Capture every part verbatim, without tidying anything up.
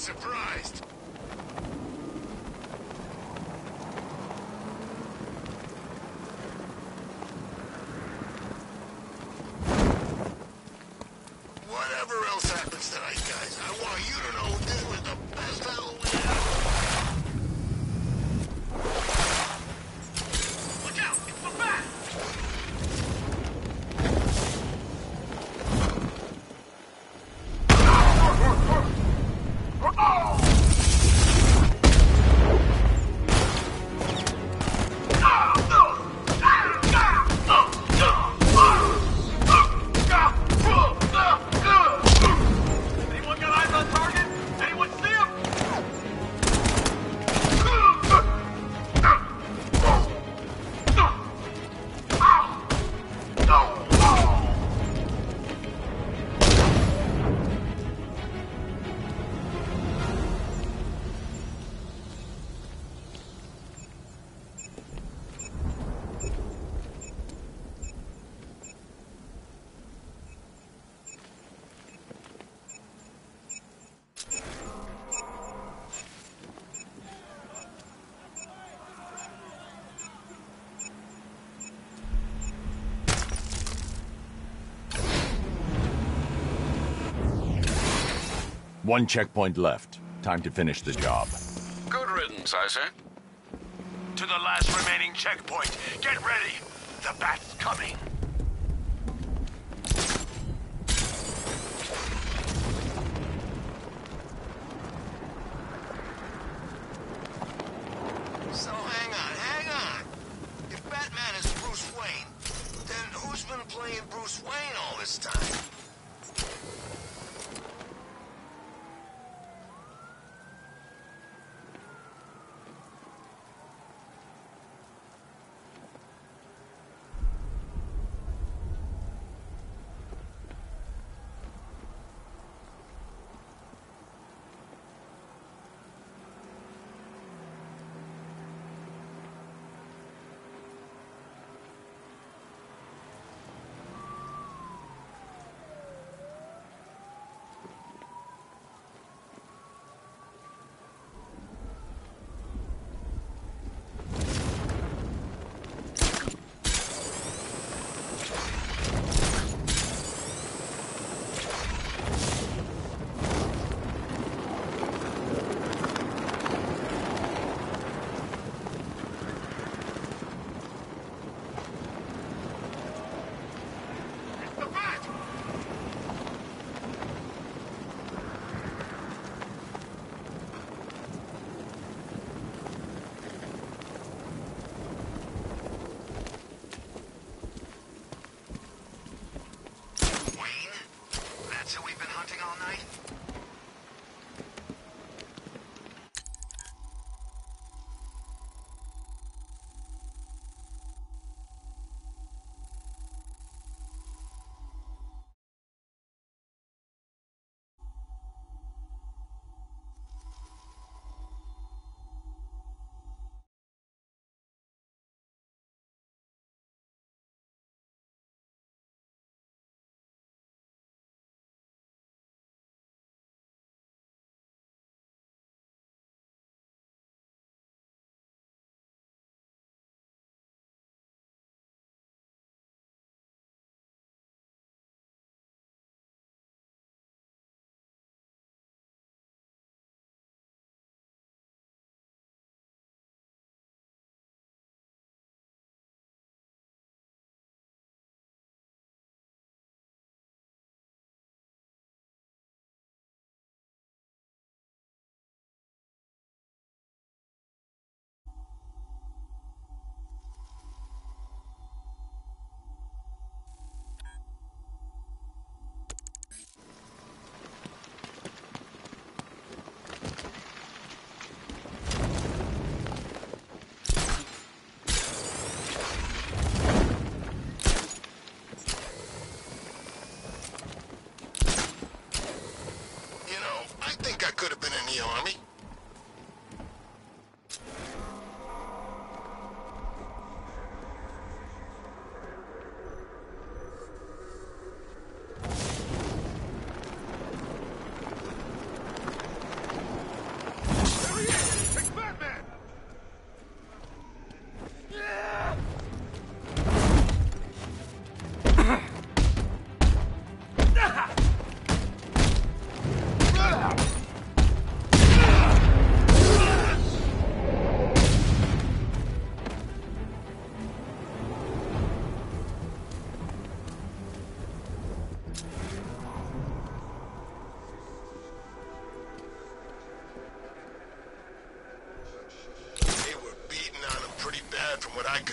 surprised. Whatever else happens tonight, guys, I want you to know this was the best Halloween ever. Look out! It's the bat! One checkpoint left. Time to finish the job. Good riddance, I say. To the last remaining checkpoint. Get ready. The bat's coming. So hang on, hang on. If Batman is Bruce Wayne, then who's been playing Bruce Wayne all this time?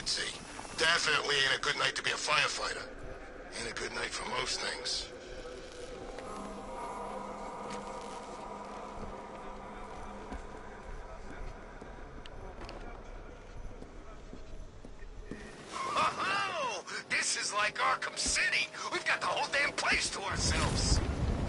see. Definitely ain't a good night to be a firefighter. Ain't a good night for most things. Oh, this is like Arkham City. We've got the whole damn place to ourselves.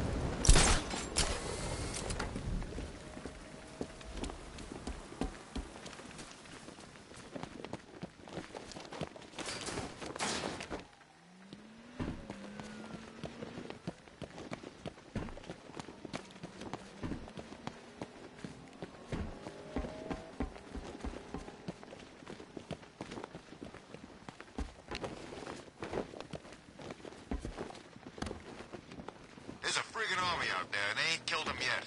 There's a friggin' army out there, and they ain't killed them yet.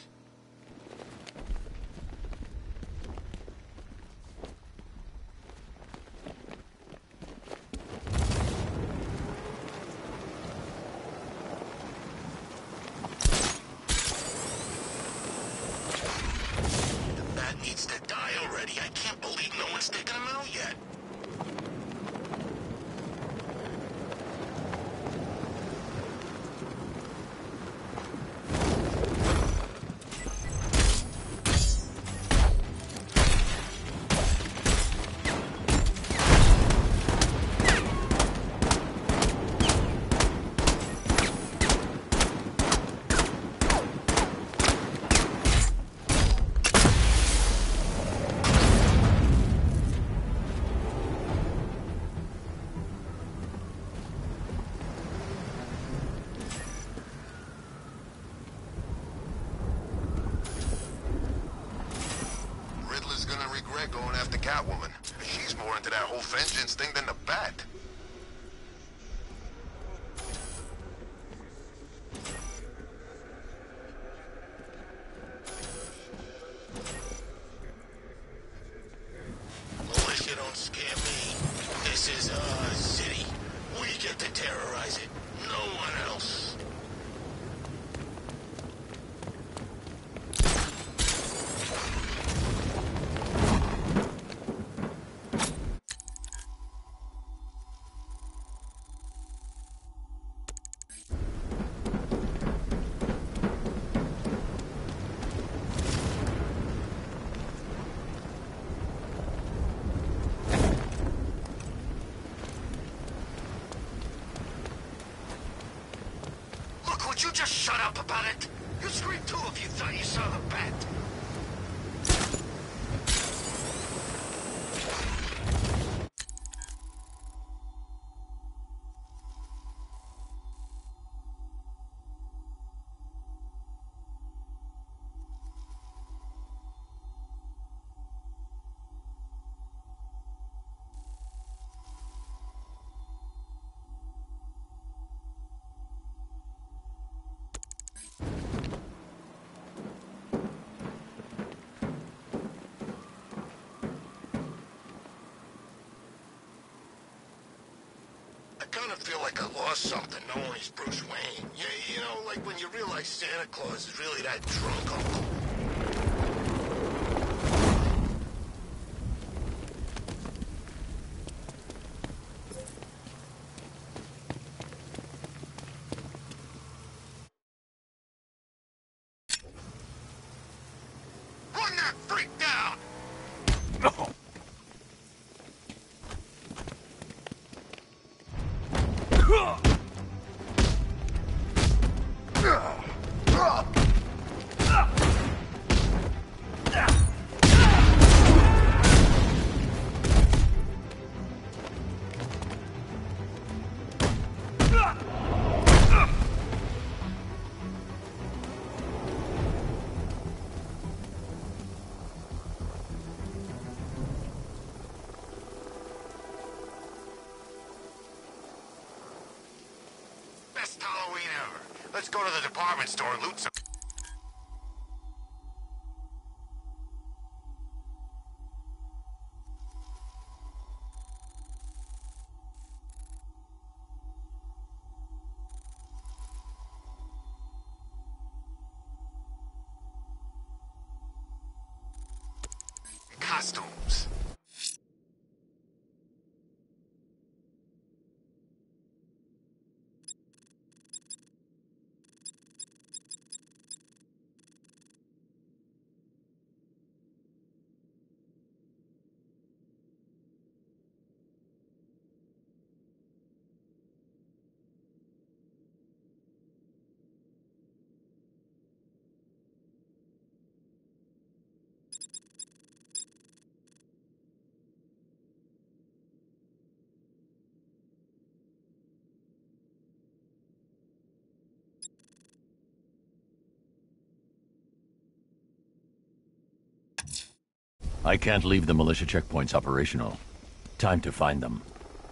The bat needs to die already. I can't believe no one's taken him out yet. Riddler's gonna regret going after Catwoman. She's more into that whole vengeance thing than the Bat. Militia don't scare me. This is our city. We get to terrorize it. No one else. Look, would you just shut up about it? You screamed too if you thought you saw the Bat. I kind of feel like I lost something knowing he's Bruce Wayne. Yeah, you know, like when you realize Santa Claus is really that drunk uncle. Run that freak down! Best Halloween ever. Let's go to the department store and loot some. Costumes. I can't leave the militia checkpoints operational. Time to find them.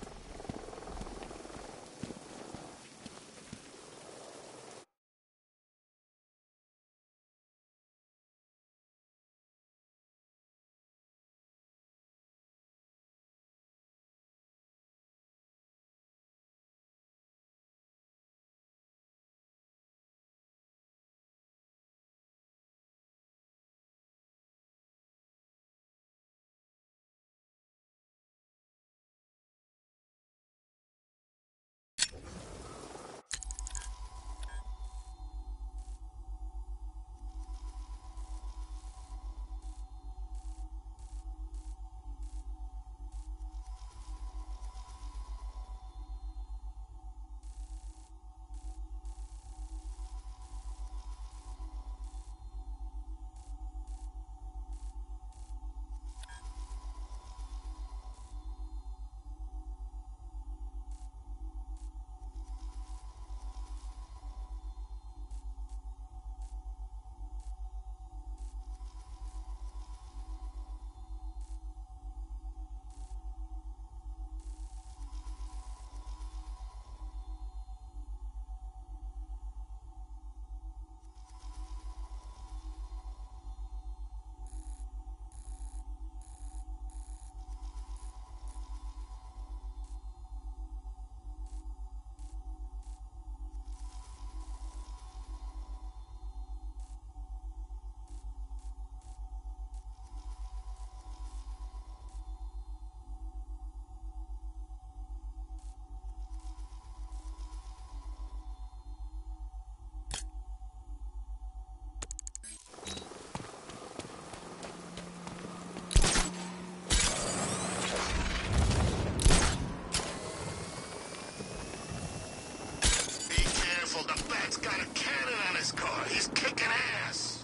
The bat's got a cannon on his car. He's kicking ass.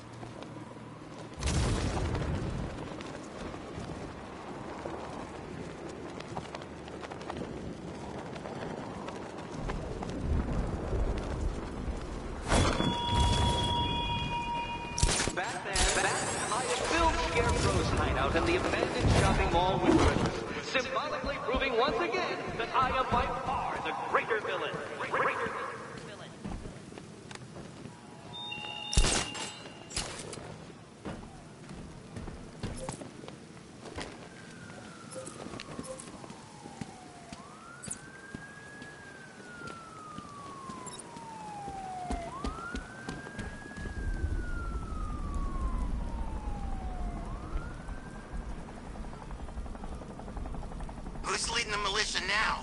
Batman, Batman, I have filled Scarecrow's hideout and the abandoned shopping mall with Christmas, symbolically proving once again that I am by far the greater villain. Greater Who's leading the militia now?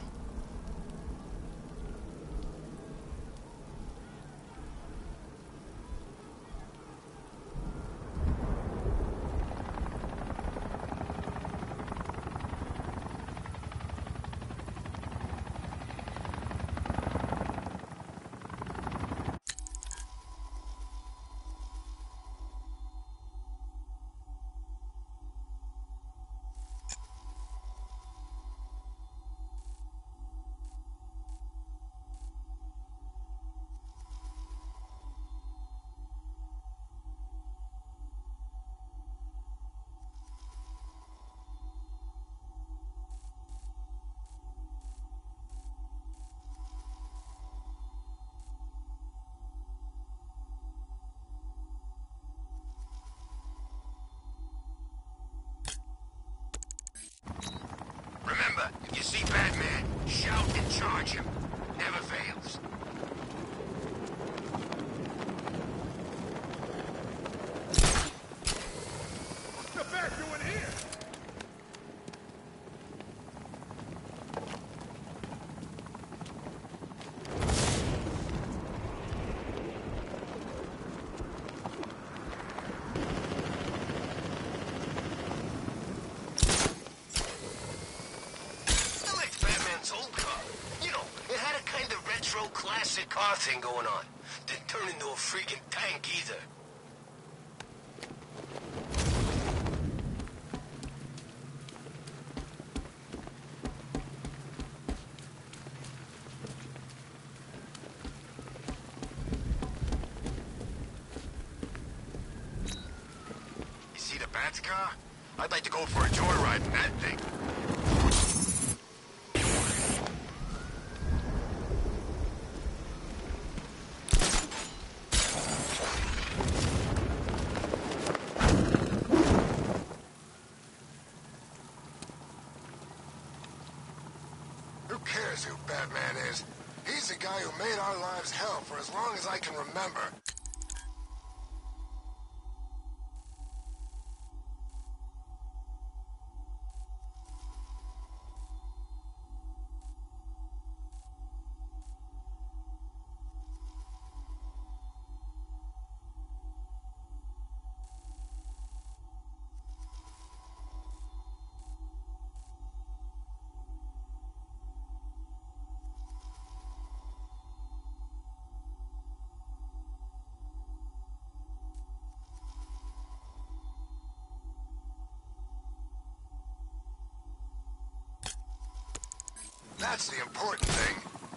Remember, if you see Batman, shout and charge him. Never fails. What's the Bat doing here? Classic car thing going on. Didn't turn into a freaking tank either. You see the Bat's car? I'd like to go for a joyride in that thing. Who cares who Batman is? He's the guy who made our lives hell for as long as I can remember. That's the important thing.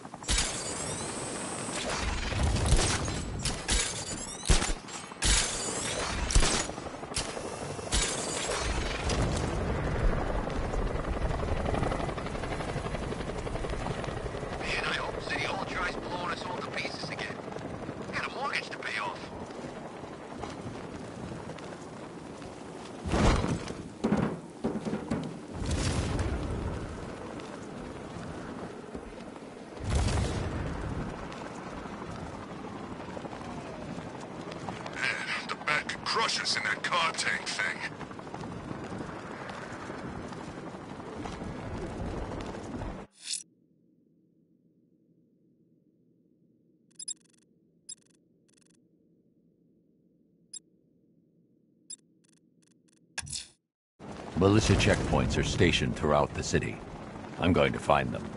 Man, I hope City Hall tries blowing us all to pieces again. I got a mortgage to pay off. Crush us in that car tank thing. Militia checkpoints are stationed throughout the city. I'm going to find them.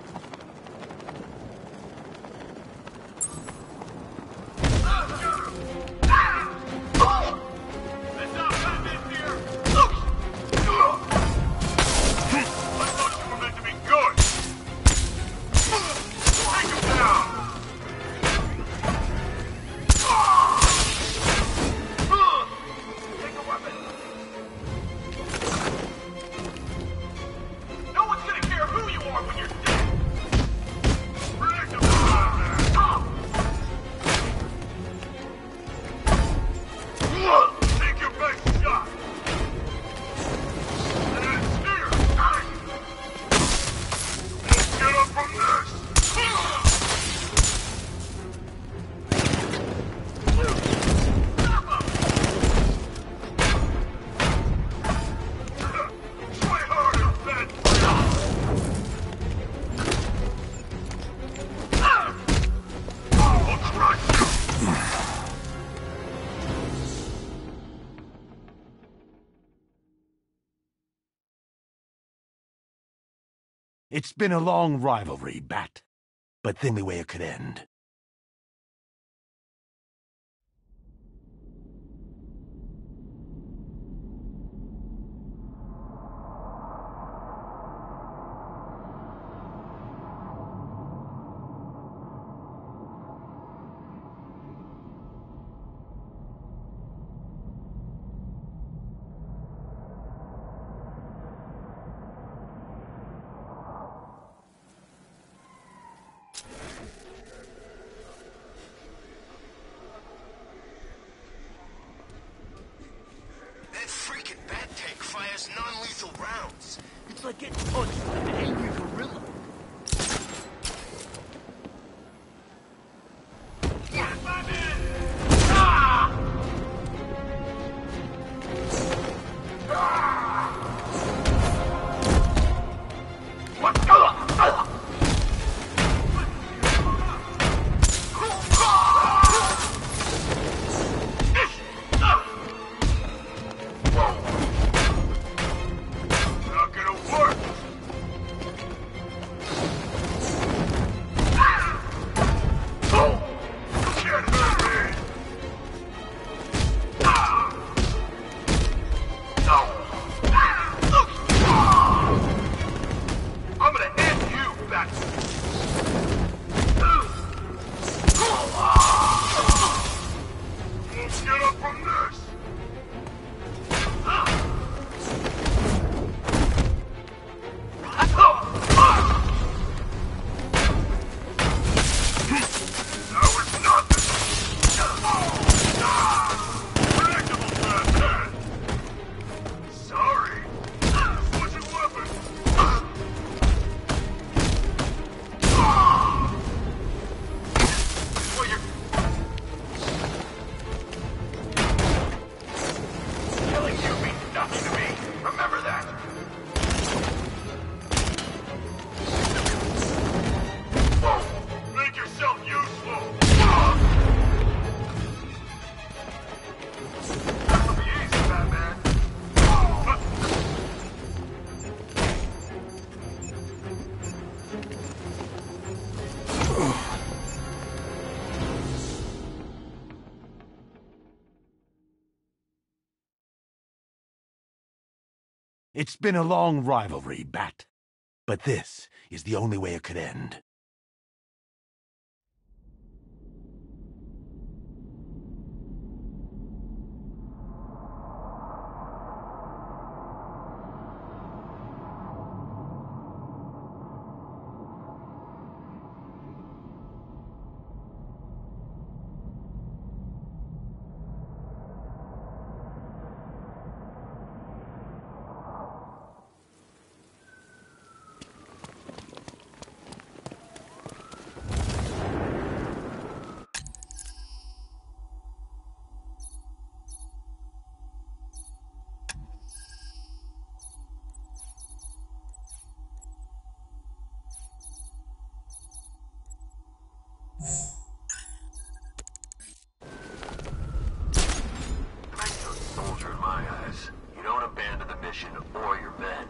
It's been a long rivalry, Bat, but think the way it could end. Non-lethal rounds. It's like getting punched by an angry gorilla. It's been a long rivalry, Bat. But this is the only way it could end. Soldier in my eyes. You don't abandon the mission or your men.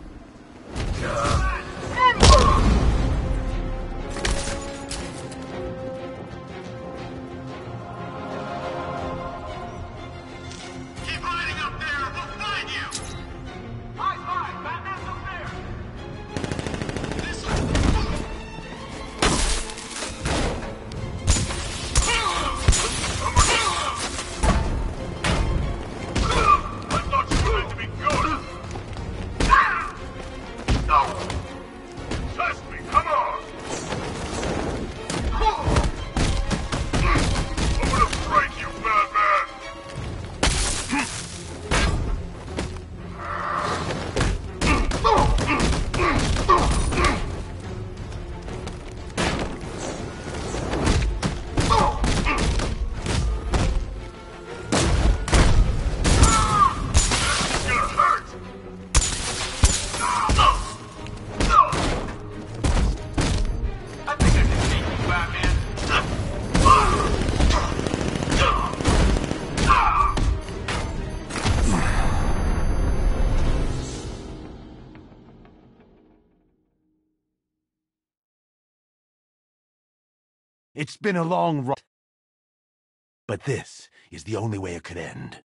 Keep hiding up there, we'll find you! High five! Batman's up there! This I thought you were meant to be good! No! Trust me, come on! I'm gonna break you, Batman! It's gonna hurt! I think I can take you, Batman. It's been a long ri- But this is the only way it could end.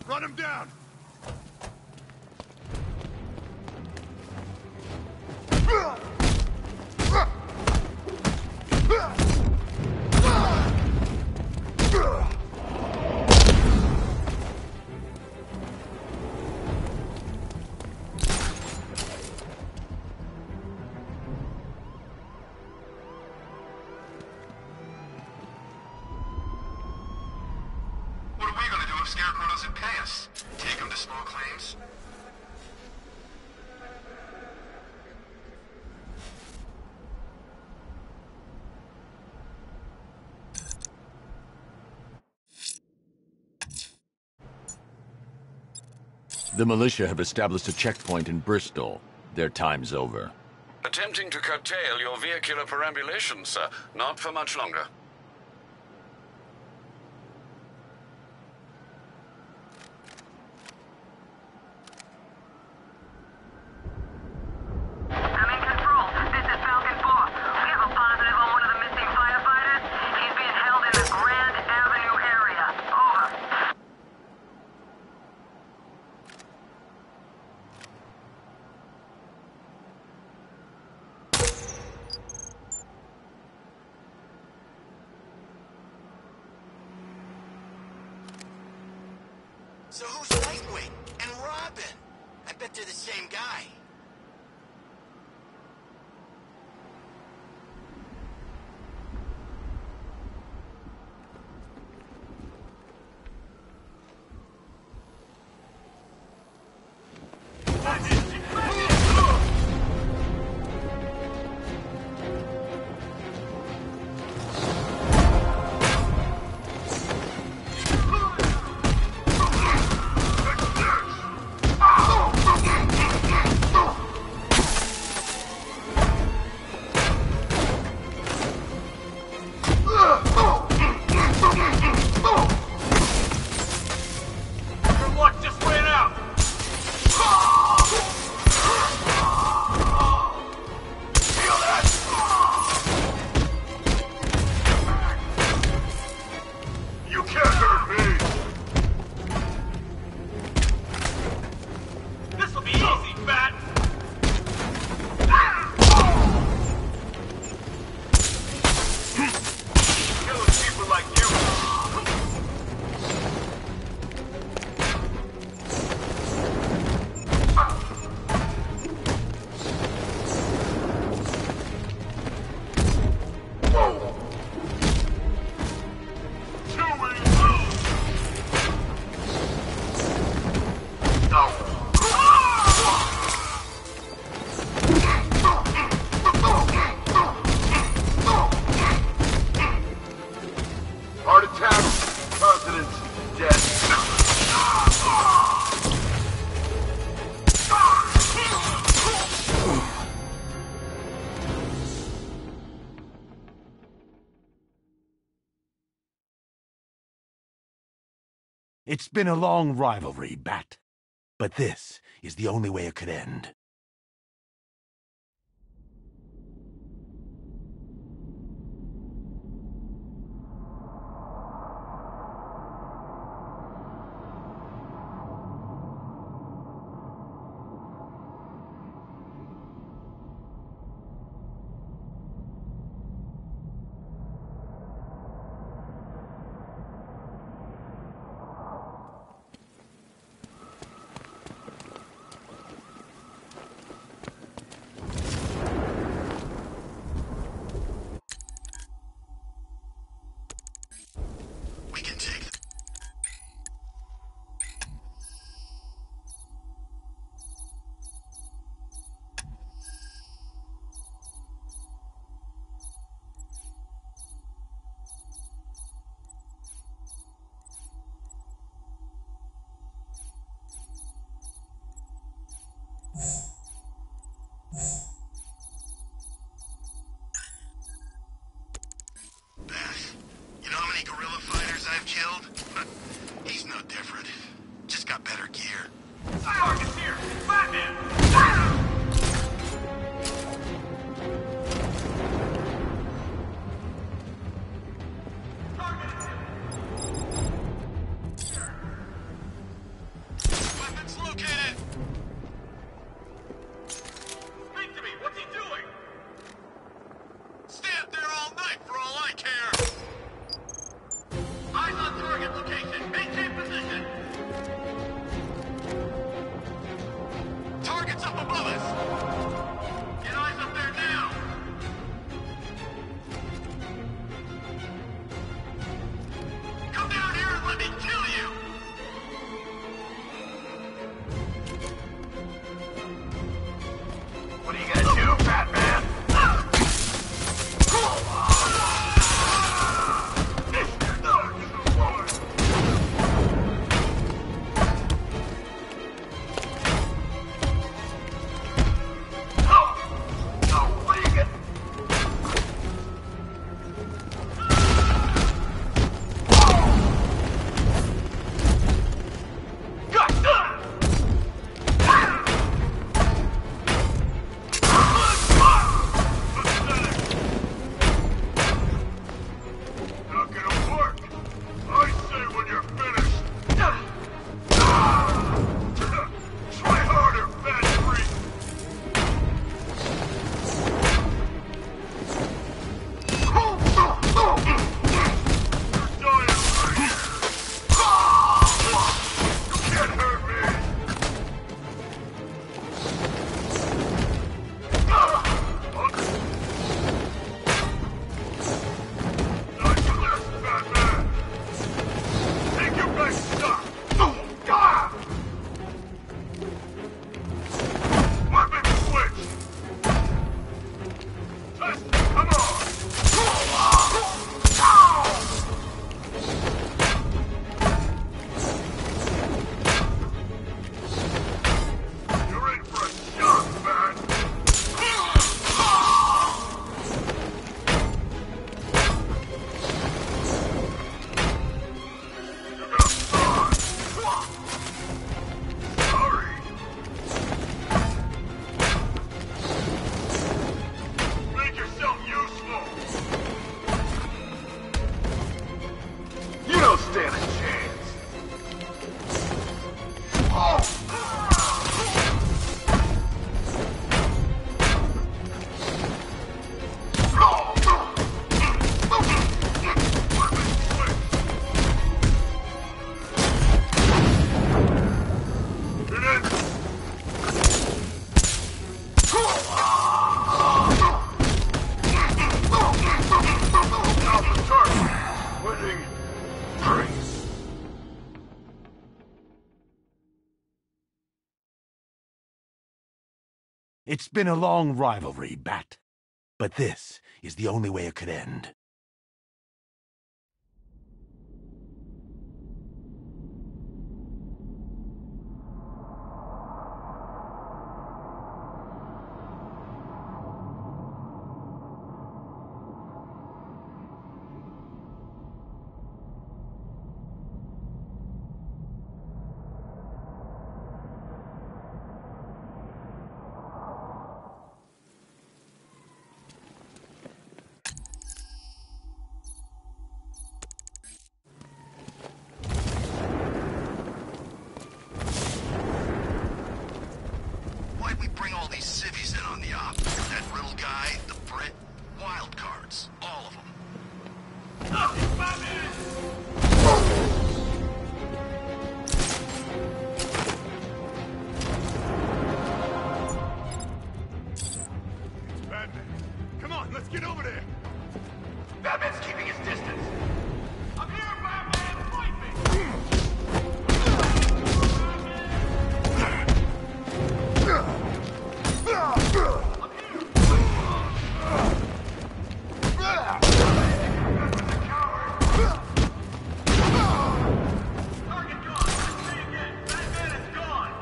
Run him down! What are we gonna do if Scarecrow doesn't pay us? Take him to small claims? The militia have established a checkpoint in Bristol. Their time's over. Attempting to curtail your vehicular perambulation, sir. Not for much longer. I'm in control. This is Falcon four. We have a positive on one of the missing firefighters. He's being held in the Grand Avenue area. Over. So who's Lightweight and Robin? I bet they're the same guy. Your luck just ran out. Feel that? You can't hurt me. This'll be easy, Bat. Killing people like you. Heart attack, president dead. It's been a long rivalry, Bat. But this is the only way it could end. We can take it. Bash. You know how many guerrilla fighters I've killed? He's no different. Just got better gear. Target's here. Batman. Target is here. It's been a long rivalry, Bat. But this is the only way it could end. Why'd we bring all these civvies in on the op? That riddle guy, the Brit, wild cards, all of them. Oh, Batman! Batman, come on, let's get over there. Batman's keeping his distance. I'm here, Batman! Fight me! Target gone. Say again. Batman is gone.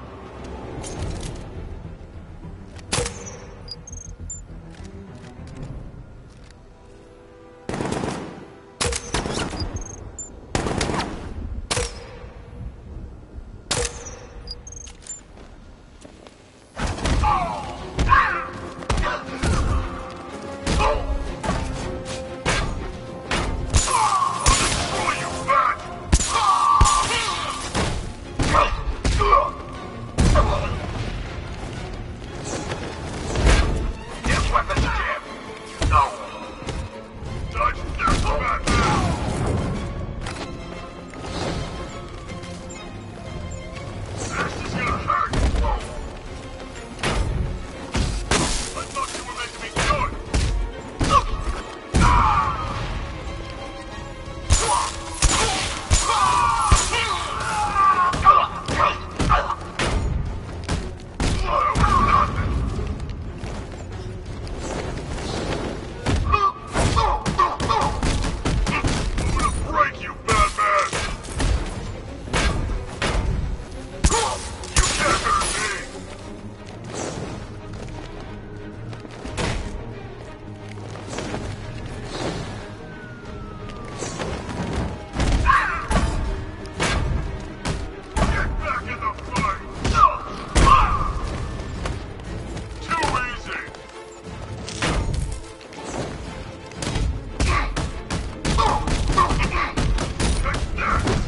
Get weapons jammed. No. Dodge this, Batman. This is gonna hurt. I thought you were meant to be good. I'm gonna break you, Batman! You can't hurt me! Get back in the fight! Too easy! Take that!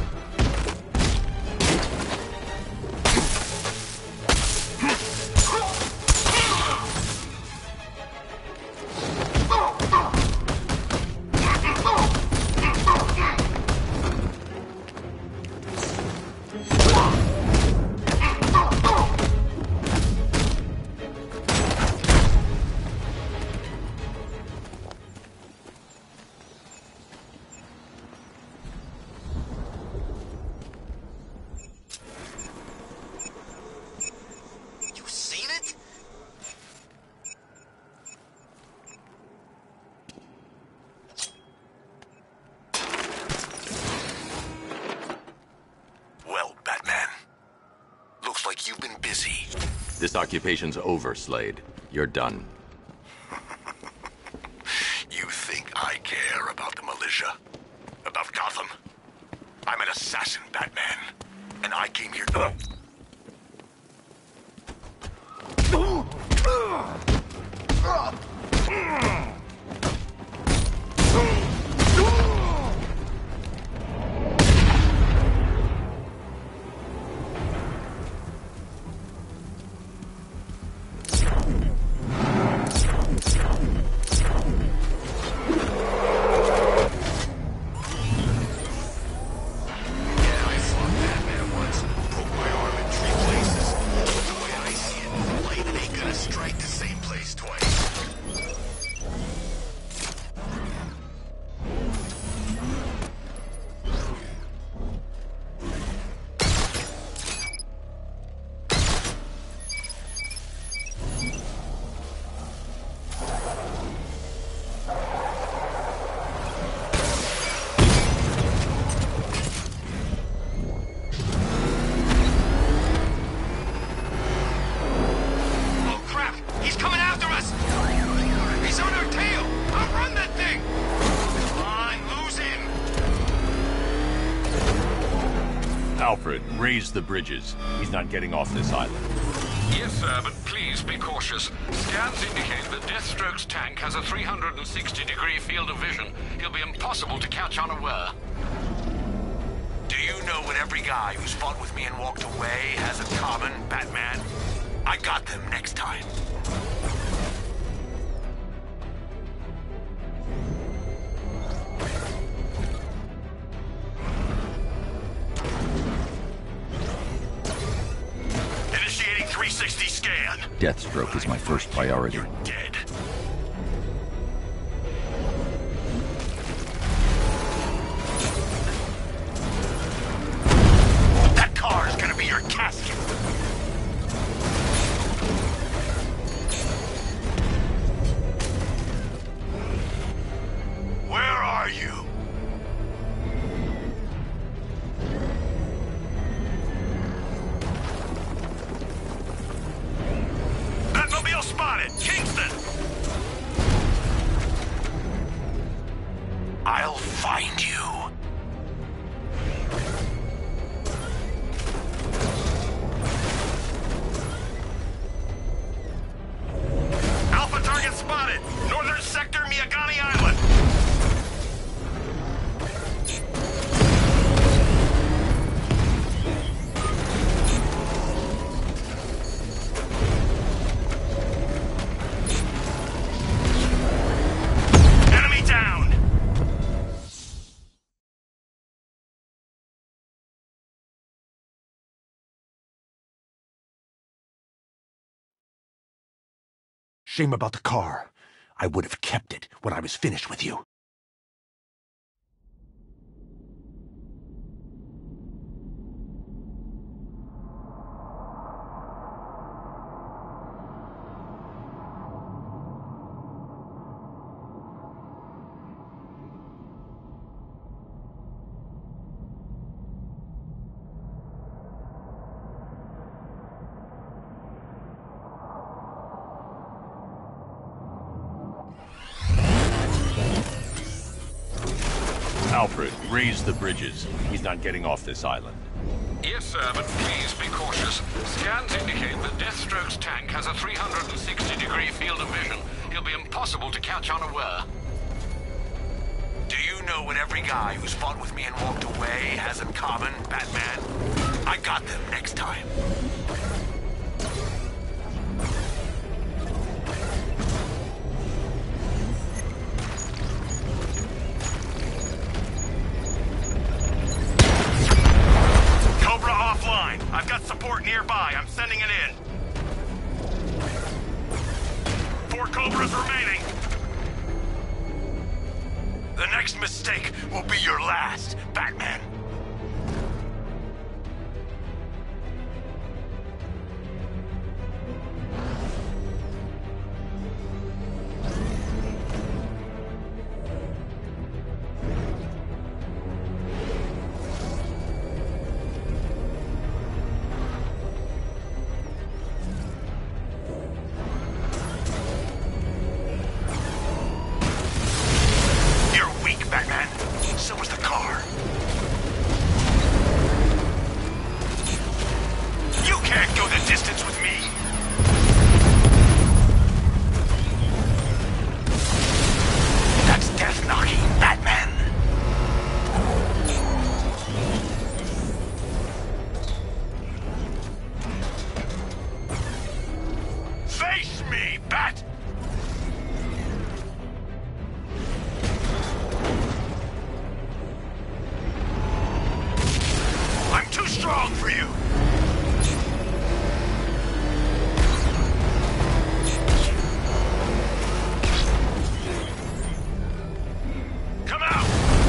You seen it? Well, Batman. Looks like you've been busy. This occupation's over, Slade. You're done. You think I care about the militia? About Gotham? I'm an assassin, Batman. And I came here to... Yeah, I fought Batman once. Broke my arm Alfred, raise the bridges. He's not getting off this island. Yes, sir, but please be cautious. Scans indicate that Deathstroke's tank has a three hundred sixty degree field of vision. He'll be impossible to catch unaware. Do you know what every guy who's fought with me and walked away has in common, Batman? I got them next time. Initiating three sixty scan. Deathstroke is my first priority. You're dead. That car's gonna be your casket. Where are you? Batmobile spotted! Kingston! I'll find you. Alpha target spotted! Northern sector, Miyagani Island! Enemy down! Shame about the car. I would have kept it when I was finished with you. Alfred, raise the bridges. He's not getting off this island. Yes, sir, but please be cautious. Scans indicate that Deathstroke's tank has a three hundred sixty degree field of vision. He'll be impossible to catch unaware. Do you know what every guy who's fought with me and walked away has in common, Batman? I got them next time. Cobra offline. I've got support nearby. I'm sending it in. Four Cobras remaining. The next mistake will be your last, Batman. So was the car. You can't go the distance with me. That's death knocking, Batman. Face me, Bat! Too strong for you! Come out!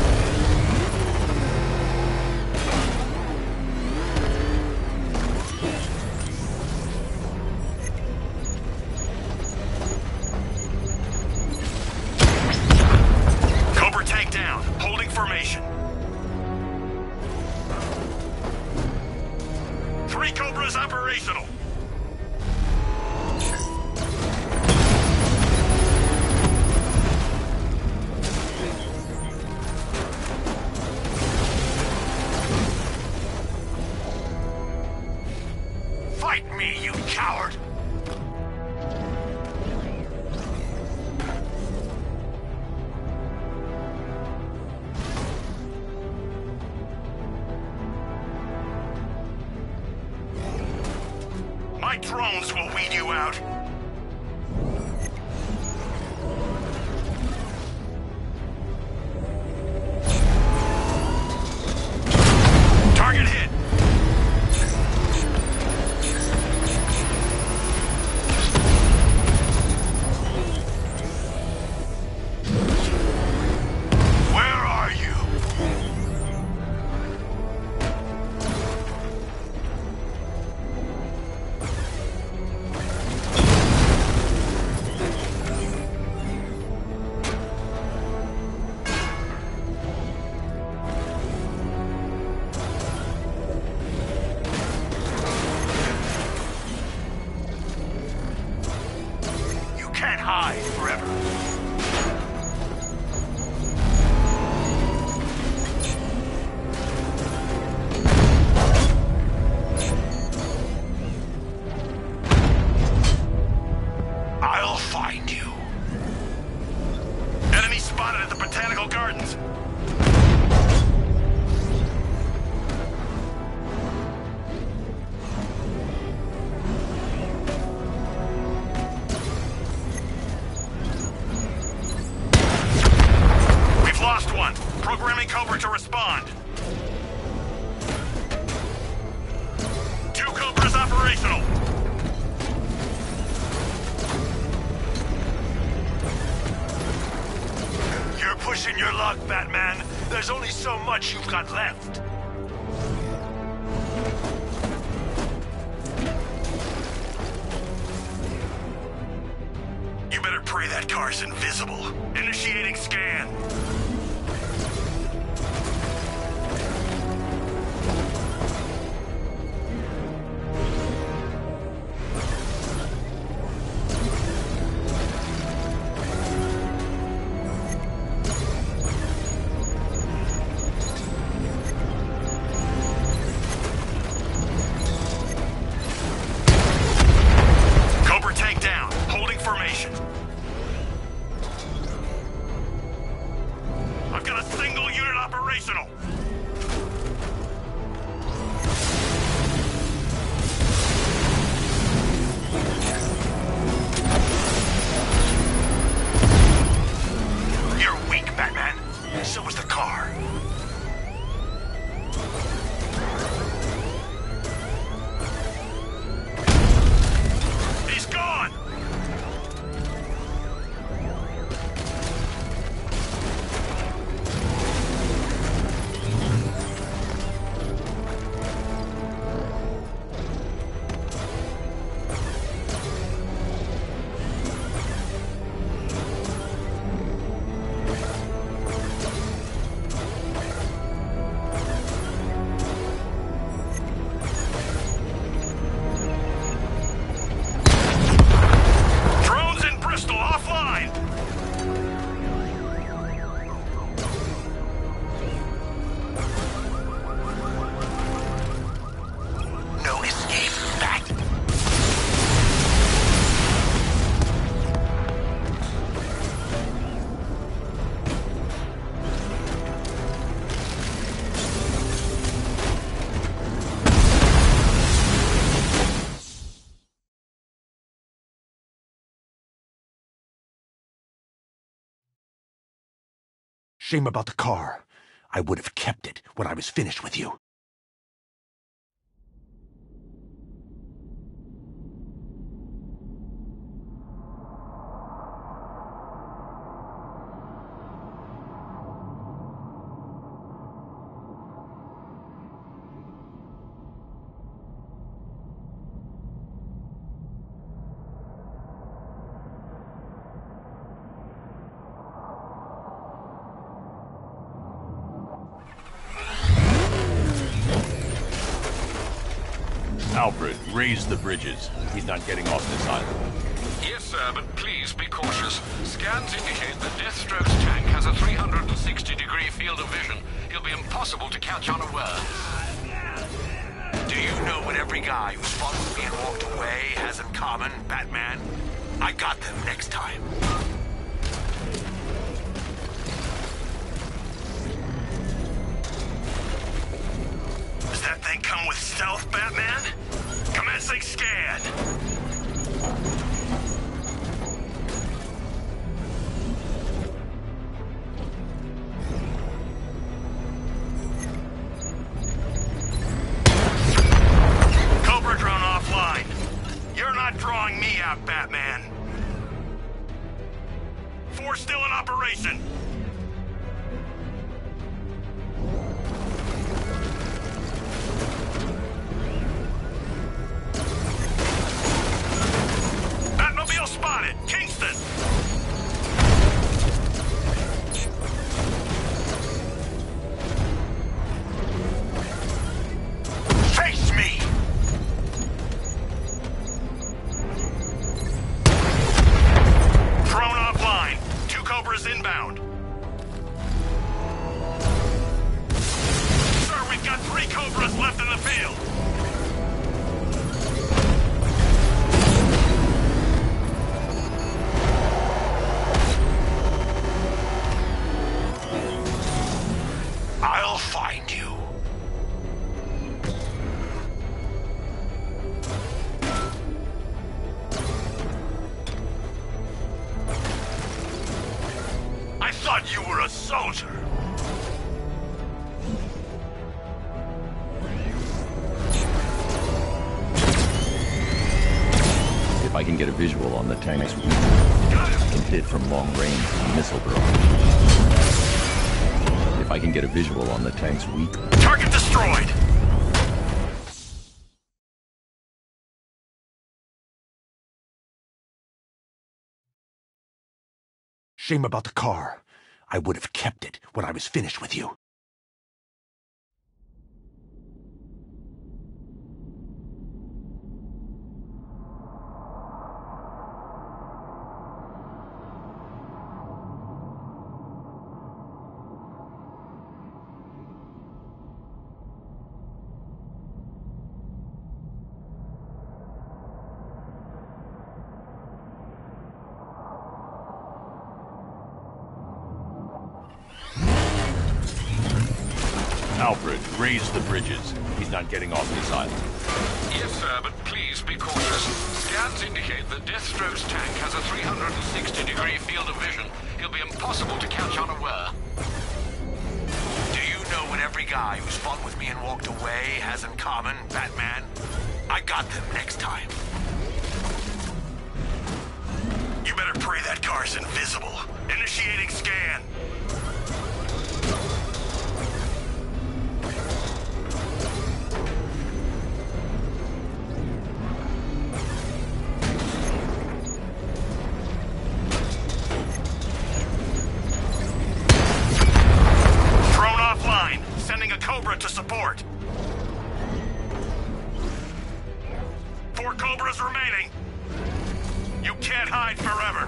Cobra tank down, holding formation. Three Cobras operational. fight me, you coward! My drones will weed you out. Target hit. Where are you? Can't hide forever. I'll find you. Enemy spotted at the Botanical Gardens. Lost one. Programming Cobra to respond. Two Cobras operational. You're pushing your luck, Batman. There's only so much you've got left. You better pray that car's invisible. Initiating scan. I've got a single unit operational. You're weak, Batman. So was the car. He's gone! Shame about the car. I would have kept it when I was finished with you. Alfred, raise the bridges. He's not getting off this island. Yes, sir, but please be cautious. Scans indicate that Deathstroke's tank has a three hundred sixty degree field of vision. He'll be impossible to catch unaware. Do you know what every guy who's fought with me and walked away has in common, Batman? I got them next time. Does that thing come with stealth, Batman? Commencing scan! Cobra drone offline. You're not drawing me out, Batman. Four still in operation. Batmobile spotted. Kingston. Face me. Drone offline. Two Cobras inbound. Sir, we've got three Cobras left in the field. I'll find you. I thought you were a soldier. If I can get a visual on the tank's weak, I can hit from long range with missile barrage. If I can get a visual on the tank's weak, Target destroyed. Shame about the car. I would have kept it when I was finished with you. Alfred, raise the bridges. He's not getting off this island. Yes, sir, but please be cautious. Scans indicate that Deathstroke's tank has a three hundred sixty degree field of vision. He'll be impossible to catch unaware. Do you know what every guy who's fought with me and walked away has in common, Batman? I got them next time. You better pray that car's invisible. Initiating scan. Cobra to support. Four Cobras remaining. You can't hide forever.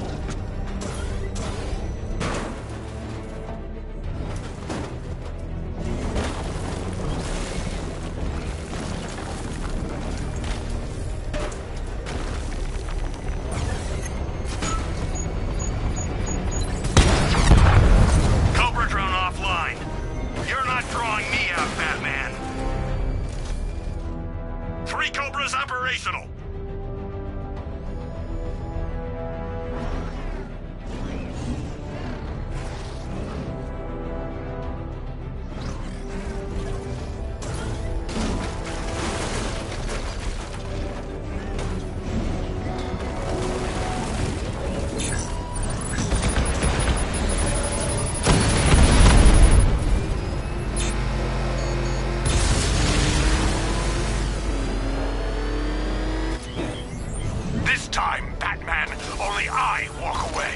Cobra drone offline. You're not drawing me out, Batman. Three Cobras operational. Time, Batman, only I walk away.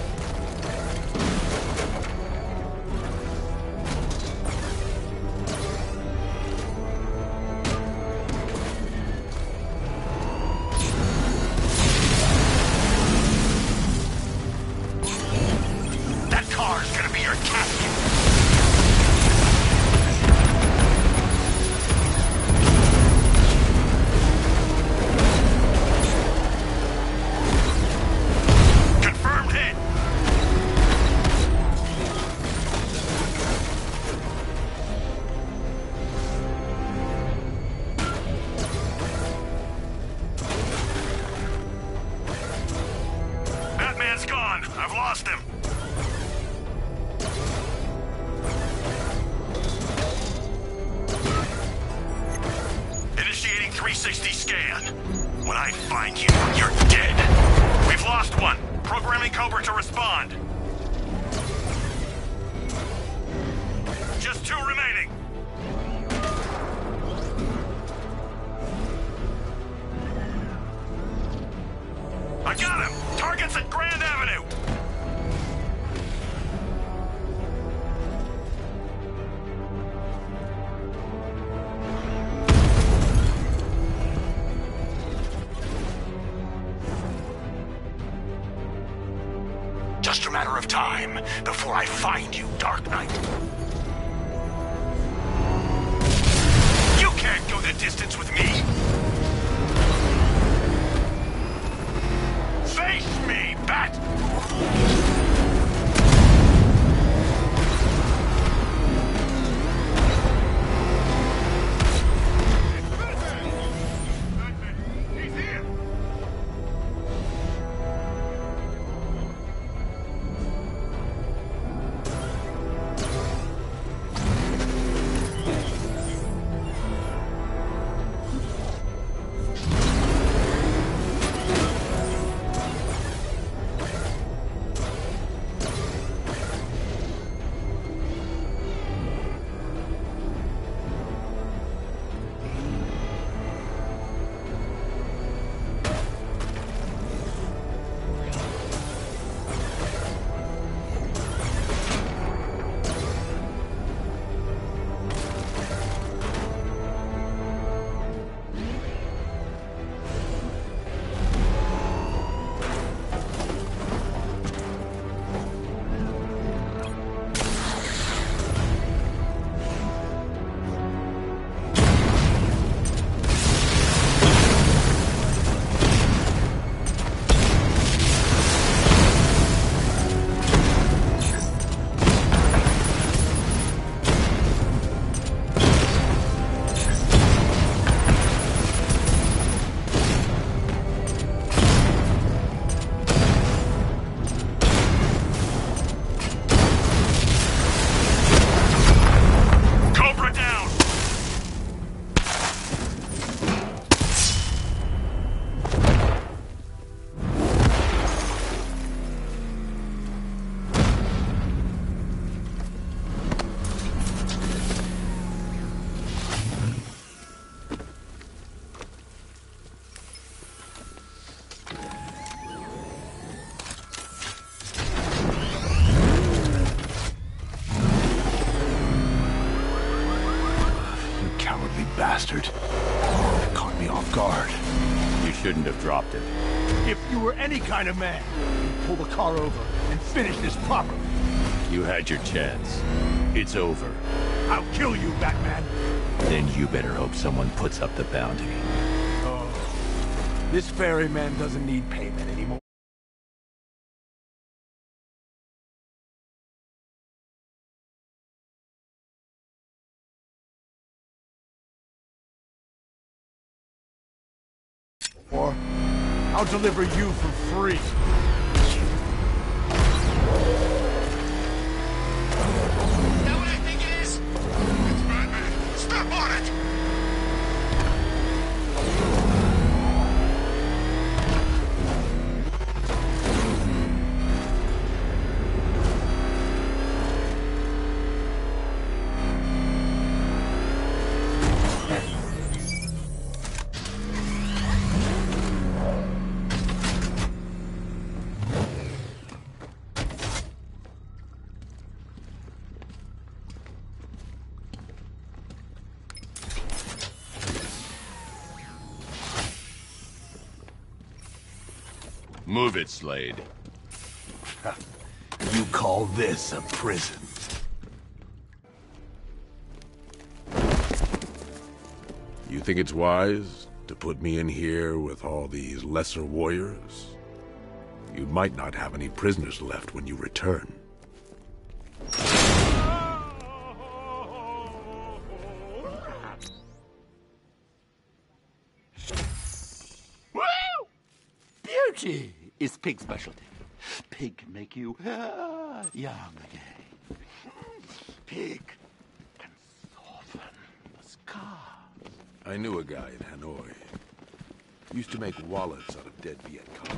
That car's gonna be your casket. three sixty scan. When I find you, you're dead. We've lost one. Programming Cobra to respond. Just two remaining. I got him! Target's at Grand Avenue! Just a matter of time before I find you, Dark Knight. You can't go the distance with me! Face me, Bat! He's here! Bastard. That caught me off guard. You shouldn't have dropped it. If you were any kind of man, you'd pull the car over and finish this properly. You had your chance. It's over. I'll kill you, Batman. Then you better hope someone puts up the bounty. Oh. This ferryman doesn't need payment anymore. Or I'll deliver you for free. Is that what I think it is? It's Batman. Step on it! Move it, Slade. You call this a prison? You think it's wise to put me in here with all these lesser warriors? You might not have any prisoners left when you return. Beauty is Pig's specialty. Pig can make you uh, young again. Pig can soften the scars. I knew a guy in Hanoi. Used to make wallets out of dead Viet Cong.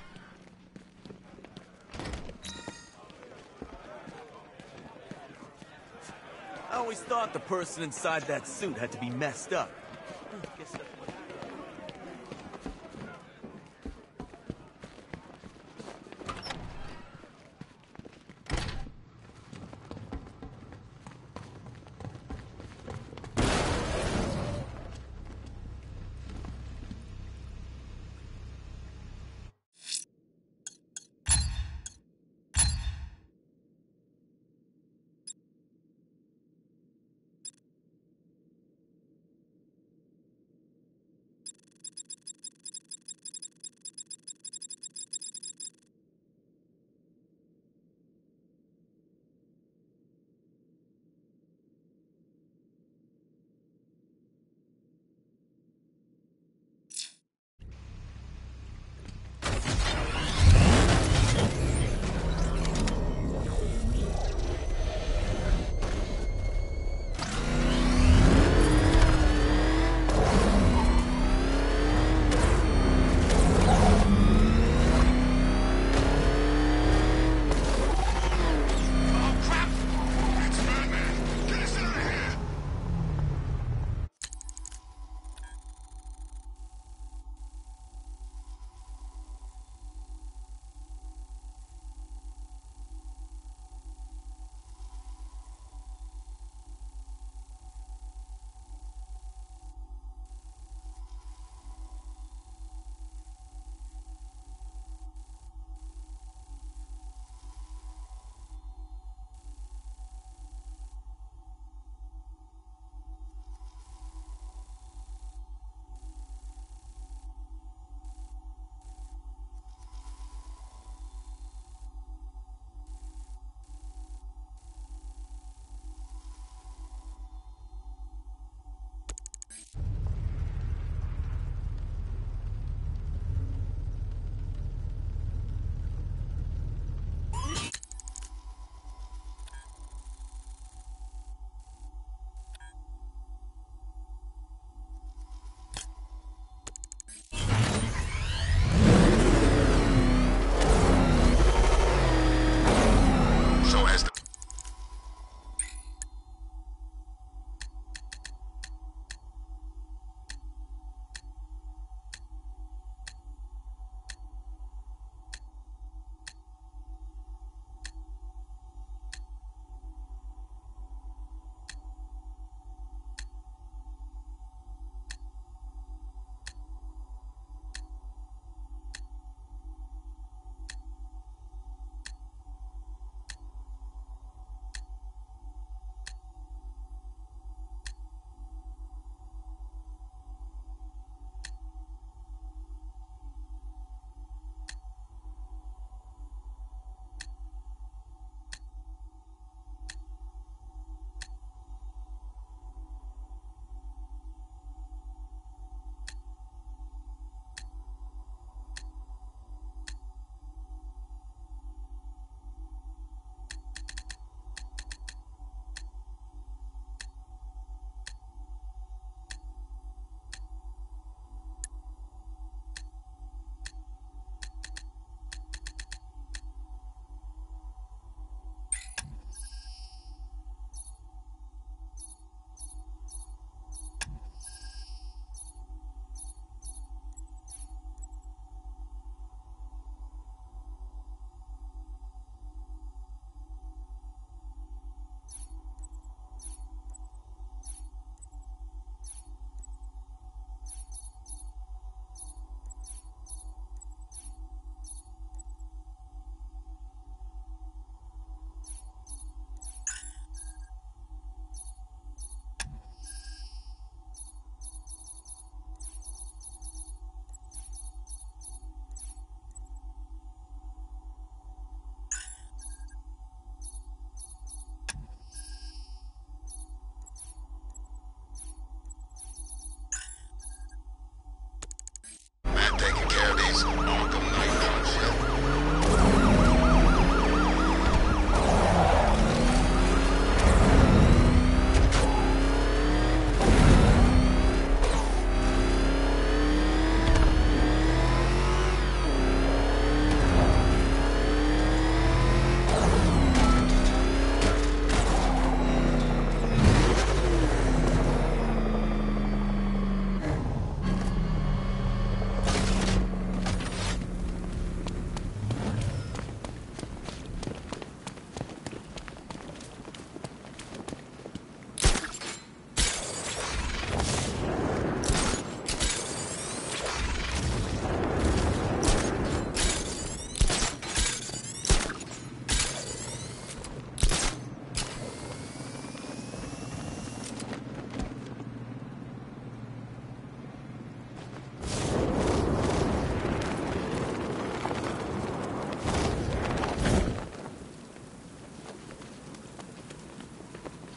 I always thought the person inside that suit had to be messed up. Guess that's what...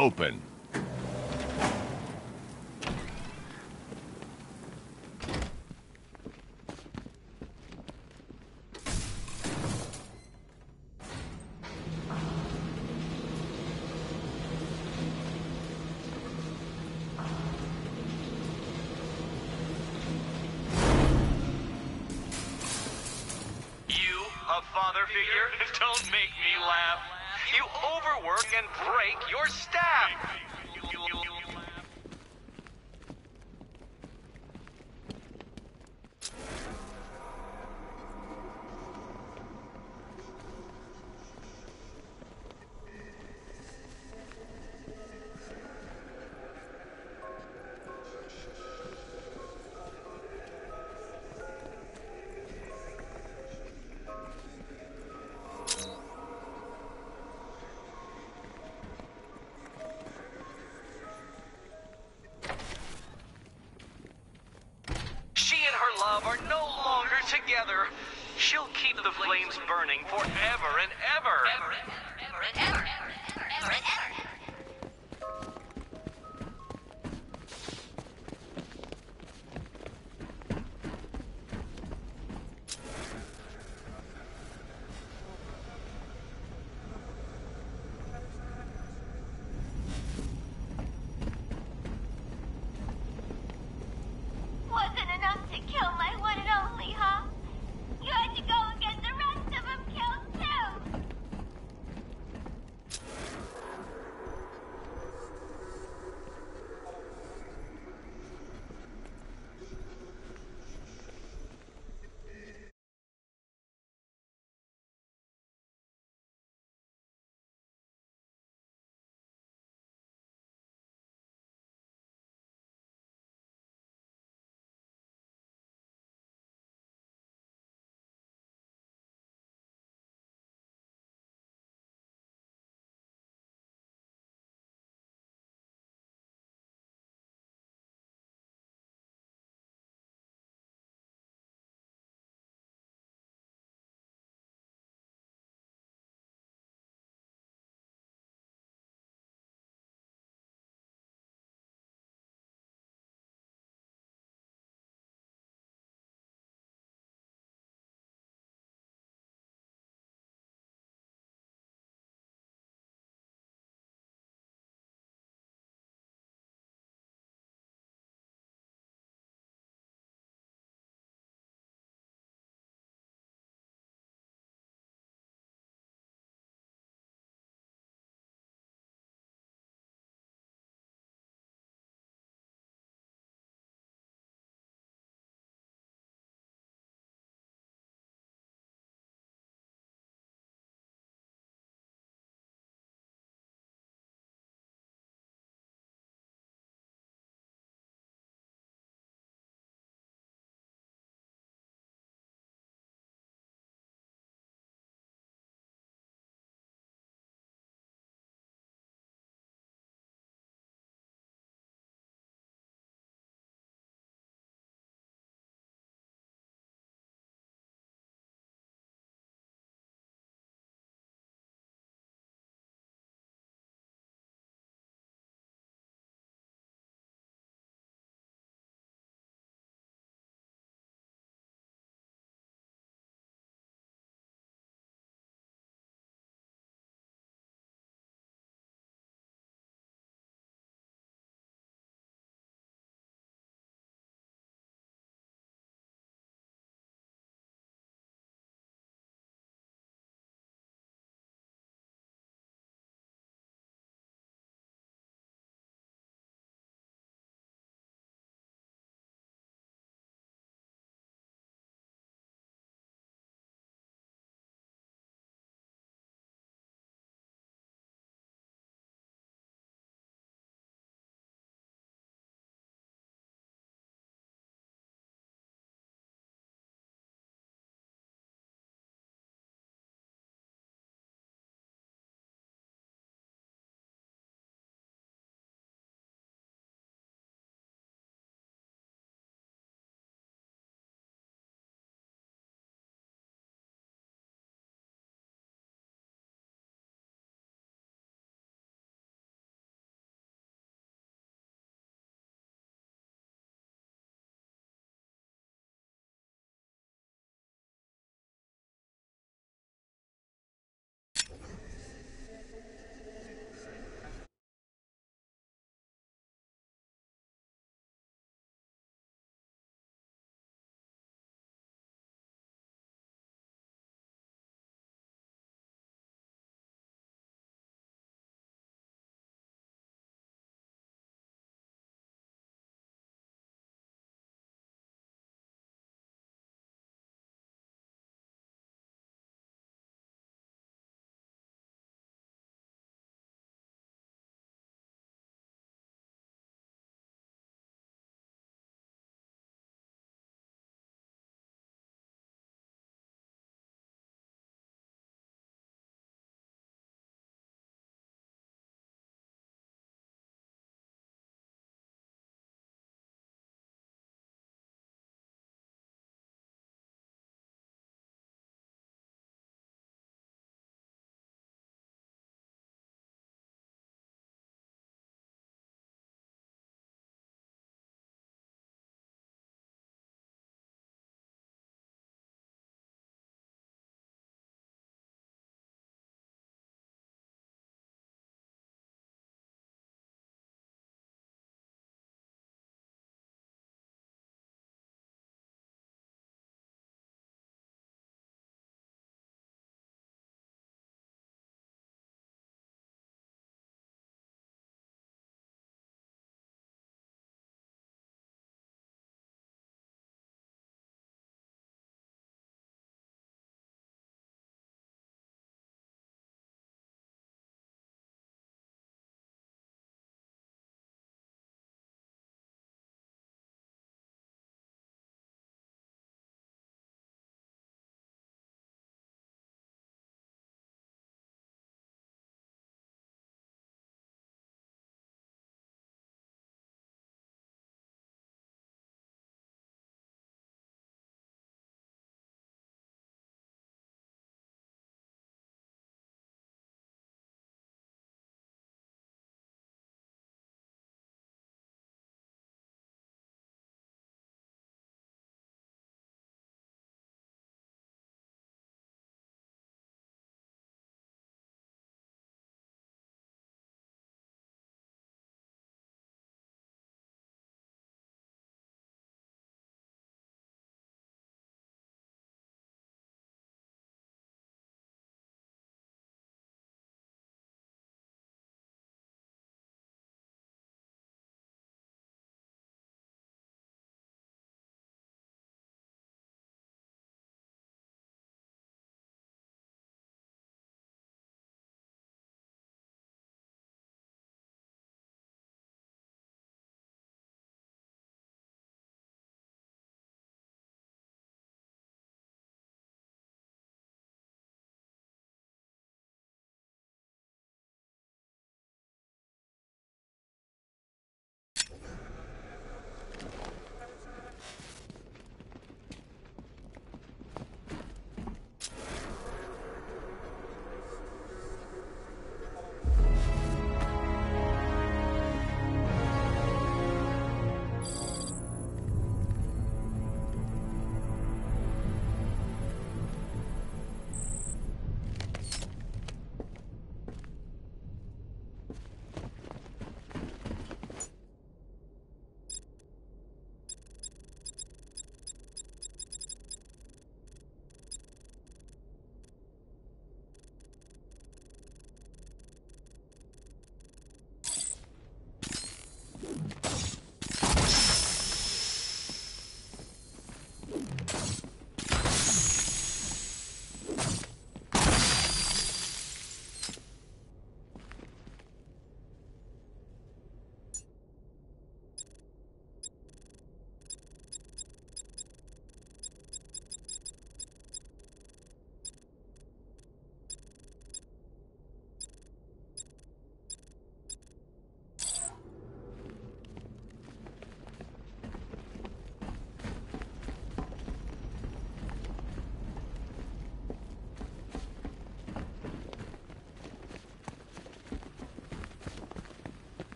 open. A father figure? Don't make me laugh. You overwork and break your staff. Love are no longer together. She'll keep the flames burning forever and ever. Ever and ever and ever. Ever and ever and ever.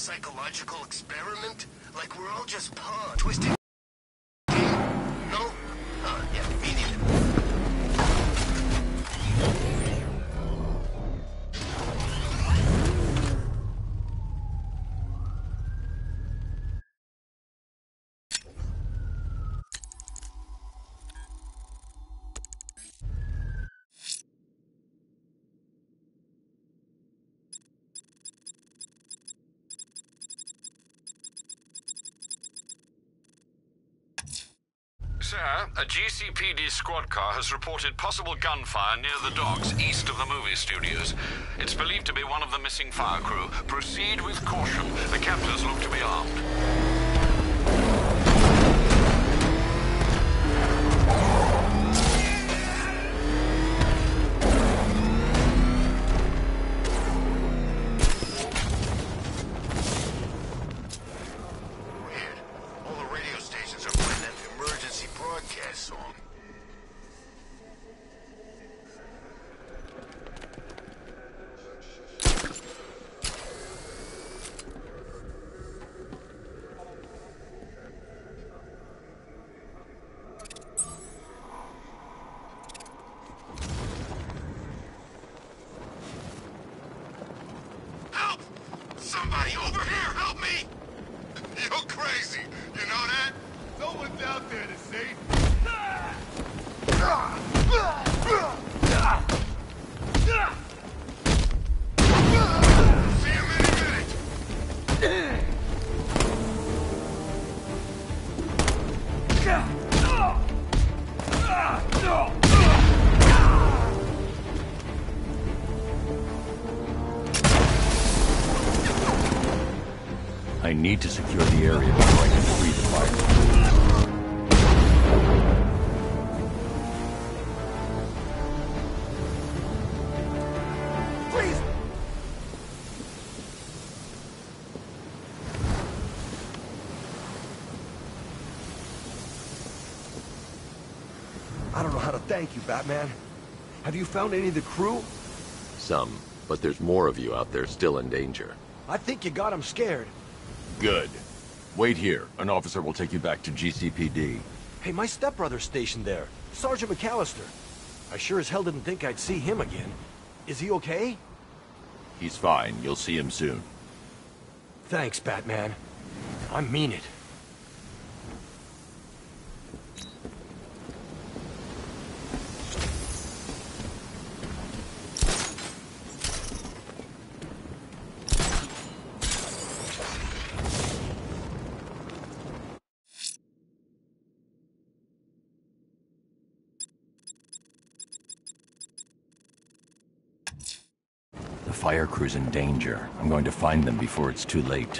psychological experiment? Like we're all just pawns, twisting... No? Uh, yeah, me neither. Sir, a G C P D squad car has reported possible gunfire near the docks east of the movie studios. It's believed to be one of the missing fire crew. Proceed with caution. The captors look to be armed. Song. Help! Somebody over here, help me! You're crazy, you know that? No one's out there to save me. See him any minute. I need to secure the area before I can free the fire. I don't know how to thank you, Batman. Have you found any of the crew? Some, but there's more of you out there still in danger. I think you got them scared. Good. Wait here. An officer will take you back to G C P D. Hey, my stepbrother's stationed there. Sergeant McAllister. I sure as hell didn't think I'd see him again. Is he okay? He's fine. You'll see him soon. Thanks, Batman. I mean it. The fire crew's in danger. I'm going to find them before it's too late.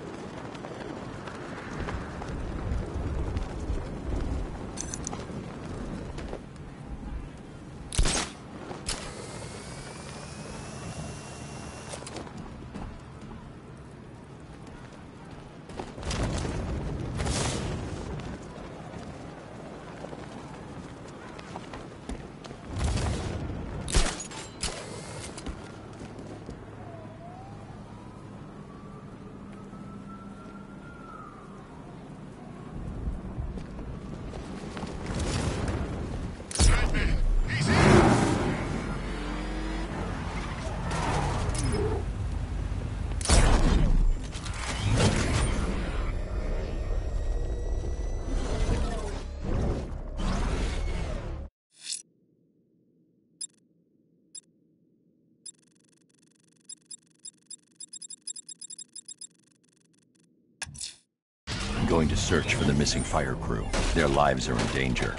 I'm going to search for the missing fire crew. Their lives are in danger.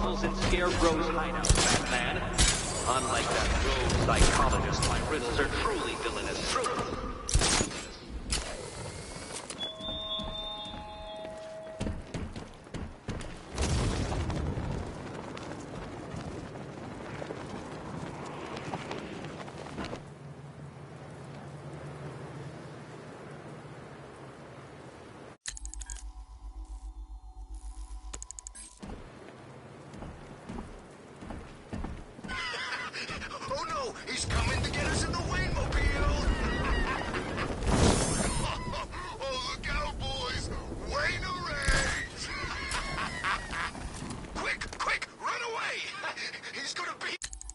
muscles in Scarecrow's hideout, Batman. Unlike that rogue psychologist, my risks are truly villainous. Truly. Oh no, he's coming to get us in the Wayne-mobile! Oh, look out, boys! Wayne arrays! Quick, quick, run away! He's gonna be...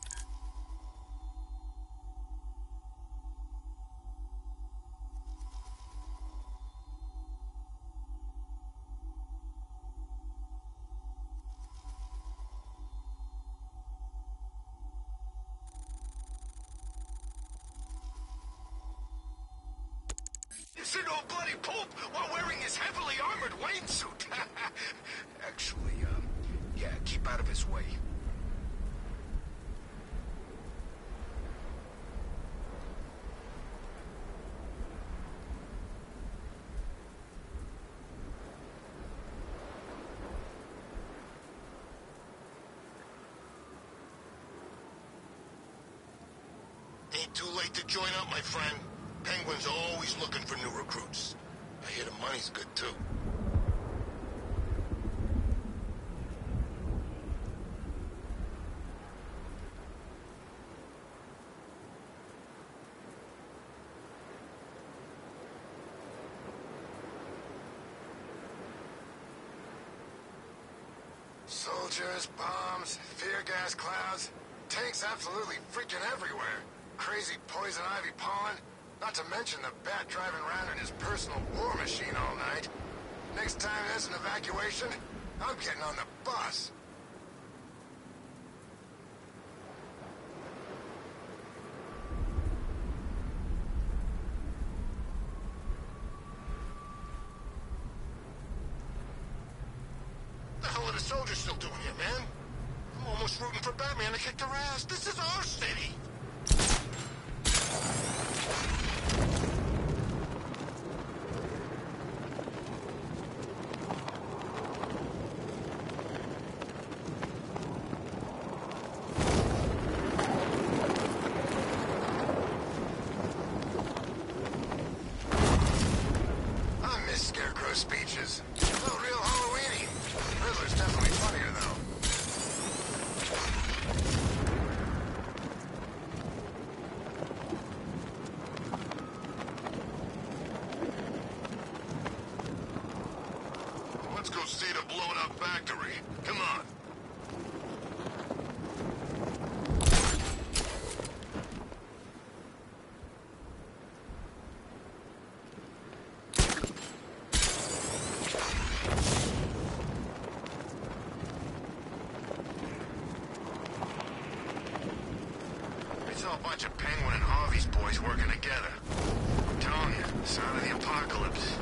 It's an old bloody poop while wearing his heavily armored Wayne suit. Actually, um, yeah, keep out of his way. Ain't too late to join up, my friend. Penguin's always looking for new recruits. I hear the money's good, too. Soldiers, bombs, tear gas clouds, tanks absolutely freaking everywhere. Crazy poison ivy pollen. Not to mention the bat driving around in his personal war machine all night. Next time there's an evacuation, I'm getting on the bus. What the hell are the soldiers still doing here, man? I'm almost rooting for Batman to kick their ass. This is our city. Scarecrow speeches. Felt real Halloween-y. Riddler's definitely funnier, though. Let's go see the blown-up factory. Come on. A bunch of Penguin and Harvey's boys working together. I'm telling you, the sign of the apocalypse.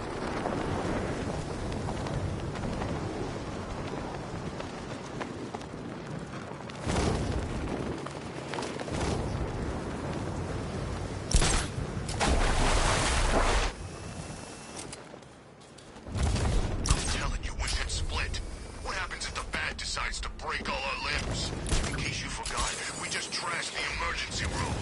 I'm telling you, we should split. What happens if the bat decides to break all our limbs? In case you forgot, we just trashed the emergency room.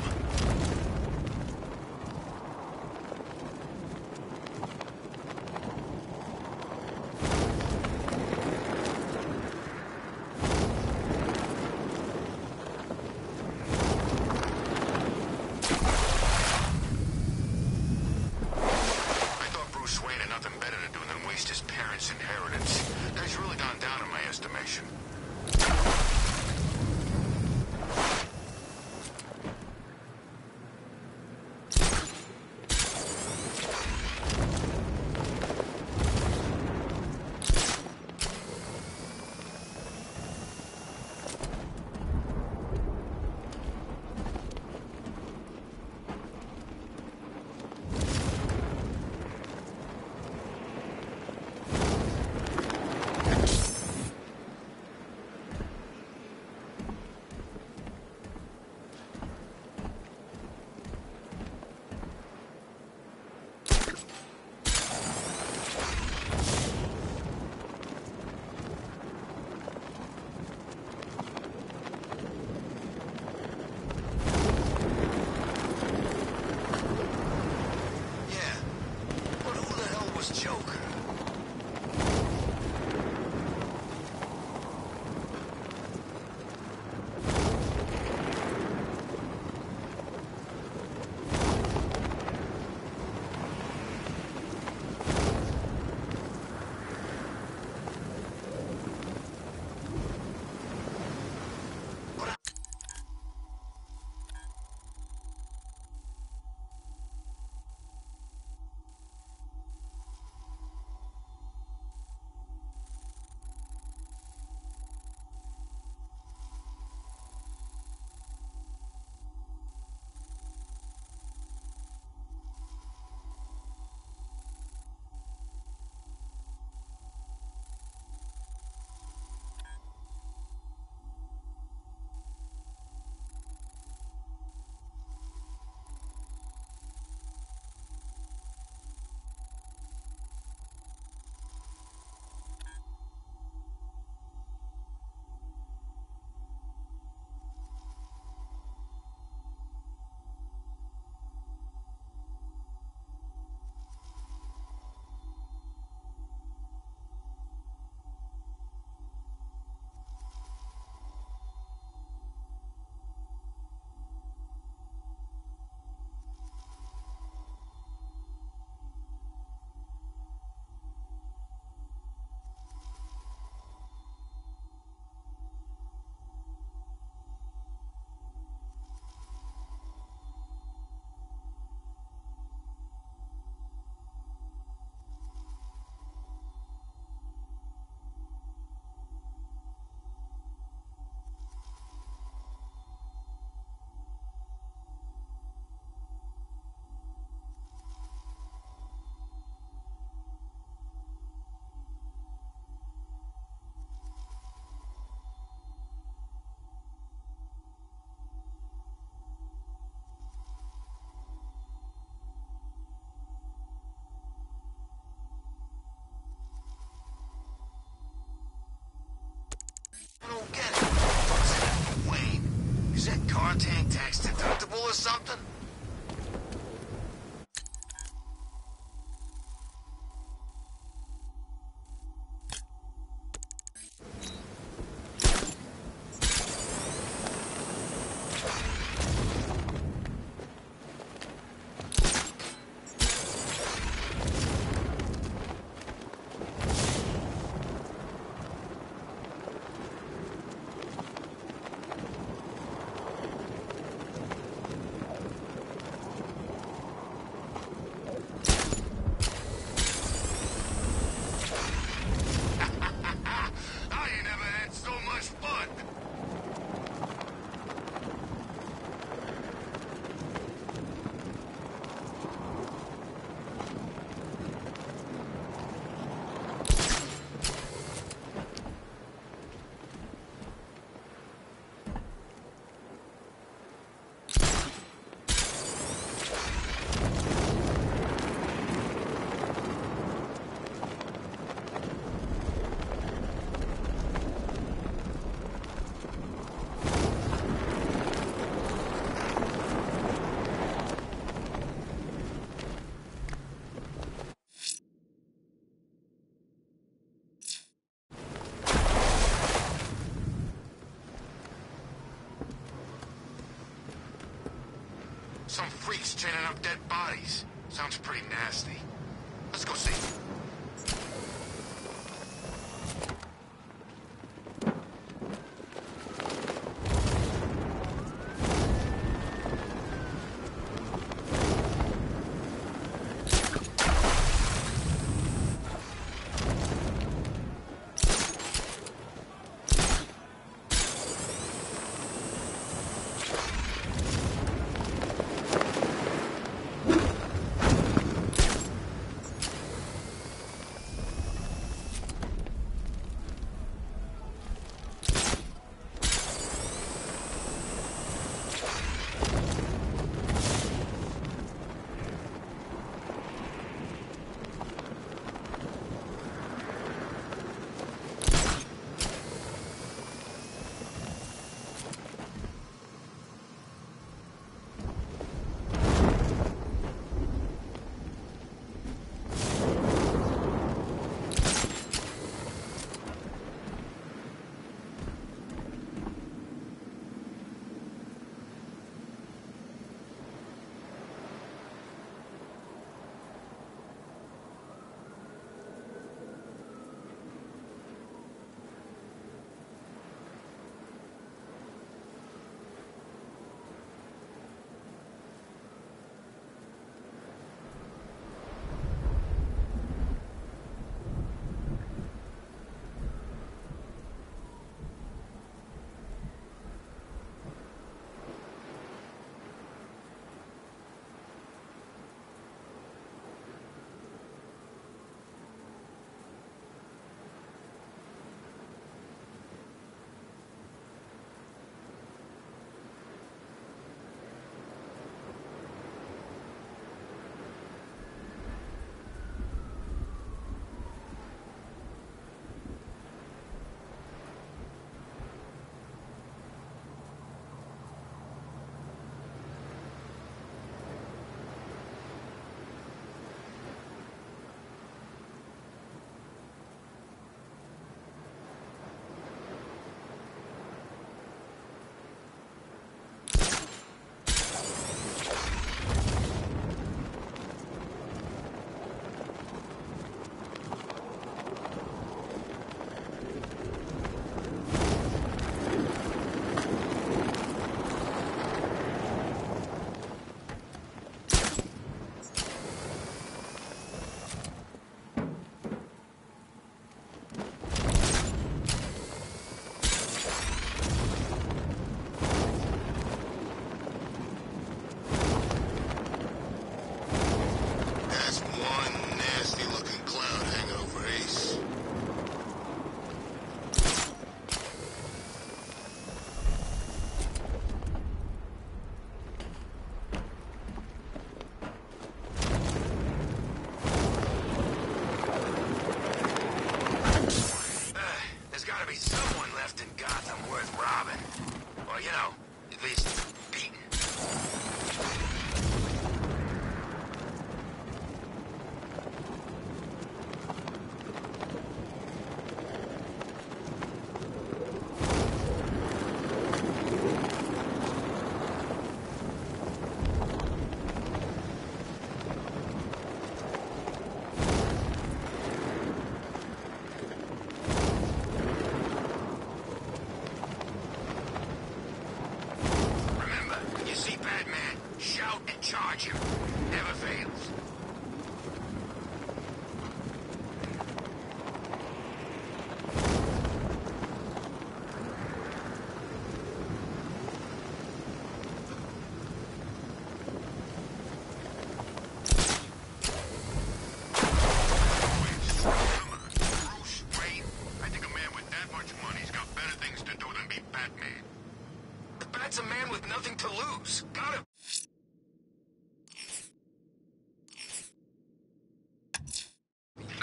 car tank tax deductible or something? Some freaks chaining up dead bodies. Sounds pretty nasty. Let's go see.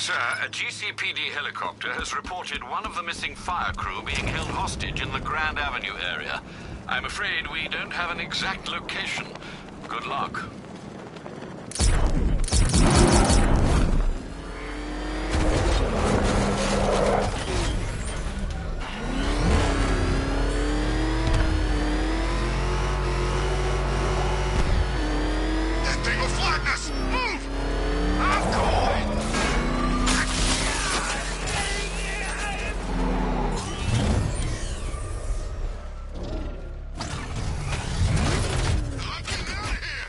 Sir, a G C P D helicopter has reported one of the missing fire crew being held hostage in the Grand Avenue area. I'm afraid we don't have an exact location. Good luck. That thing will flatten us! Move! I'm going! I'm getting out of here!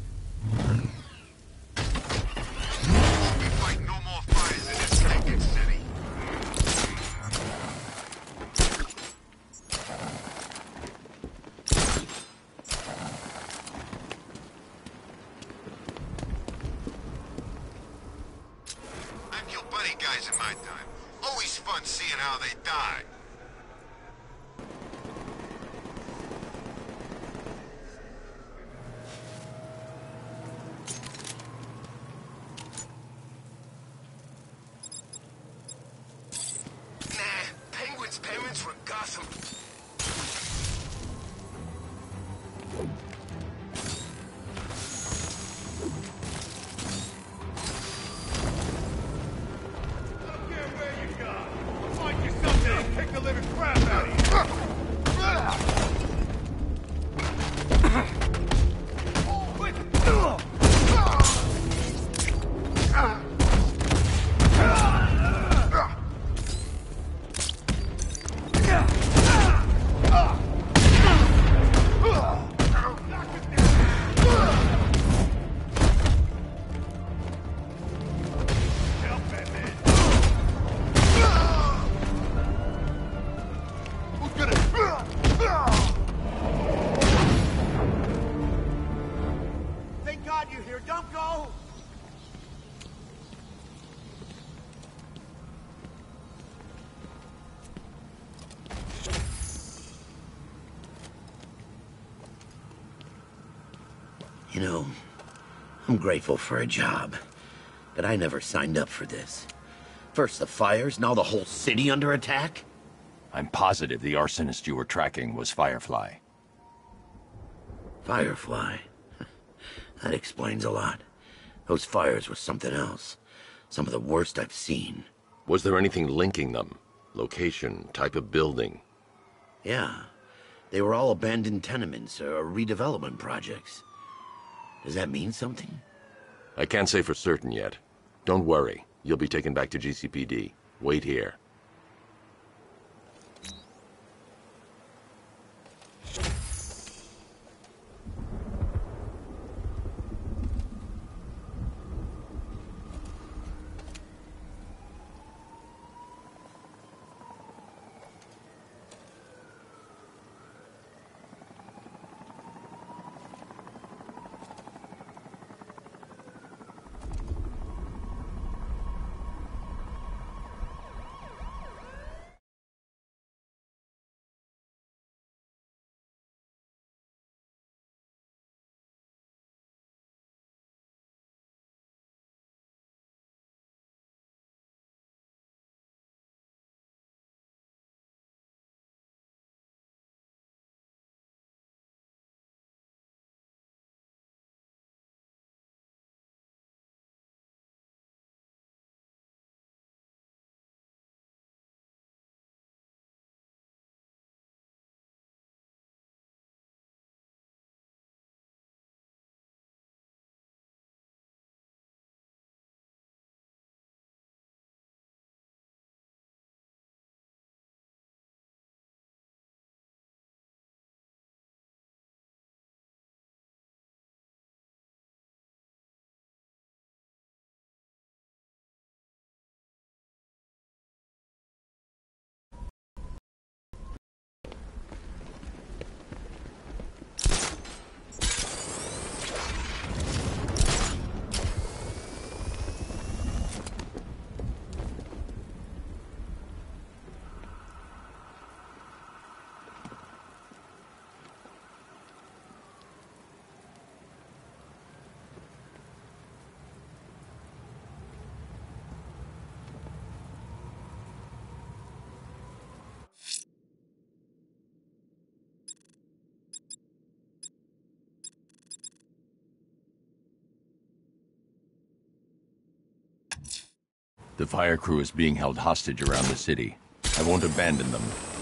Won't be fighting no more fires in this hectic city. I've killed plenty of guys in my time. Always fun seeing how they die. Nah, Penguin's parents were Gotham. Kick the living crap out of you! Thank God you're here. Don't go! You know, I'm grateful for a job, but I never signed up for this. First the fires, now the whole city under attack? I'm positive the arsonist you were tracking was Firefly. Firefly? That explains a lot. Those fires were something else. Some of the worst I've seen. Was there anything linking them? Location, type of building? Yeah. They were all abandoned tenements or redevelopment projects. Does that mean something? I can't say for certain yet. Don't worry. You'll be taken back to G C P D. Wait here. The fire crew is being held hostage around the city. I won't abandon them,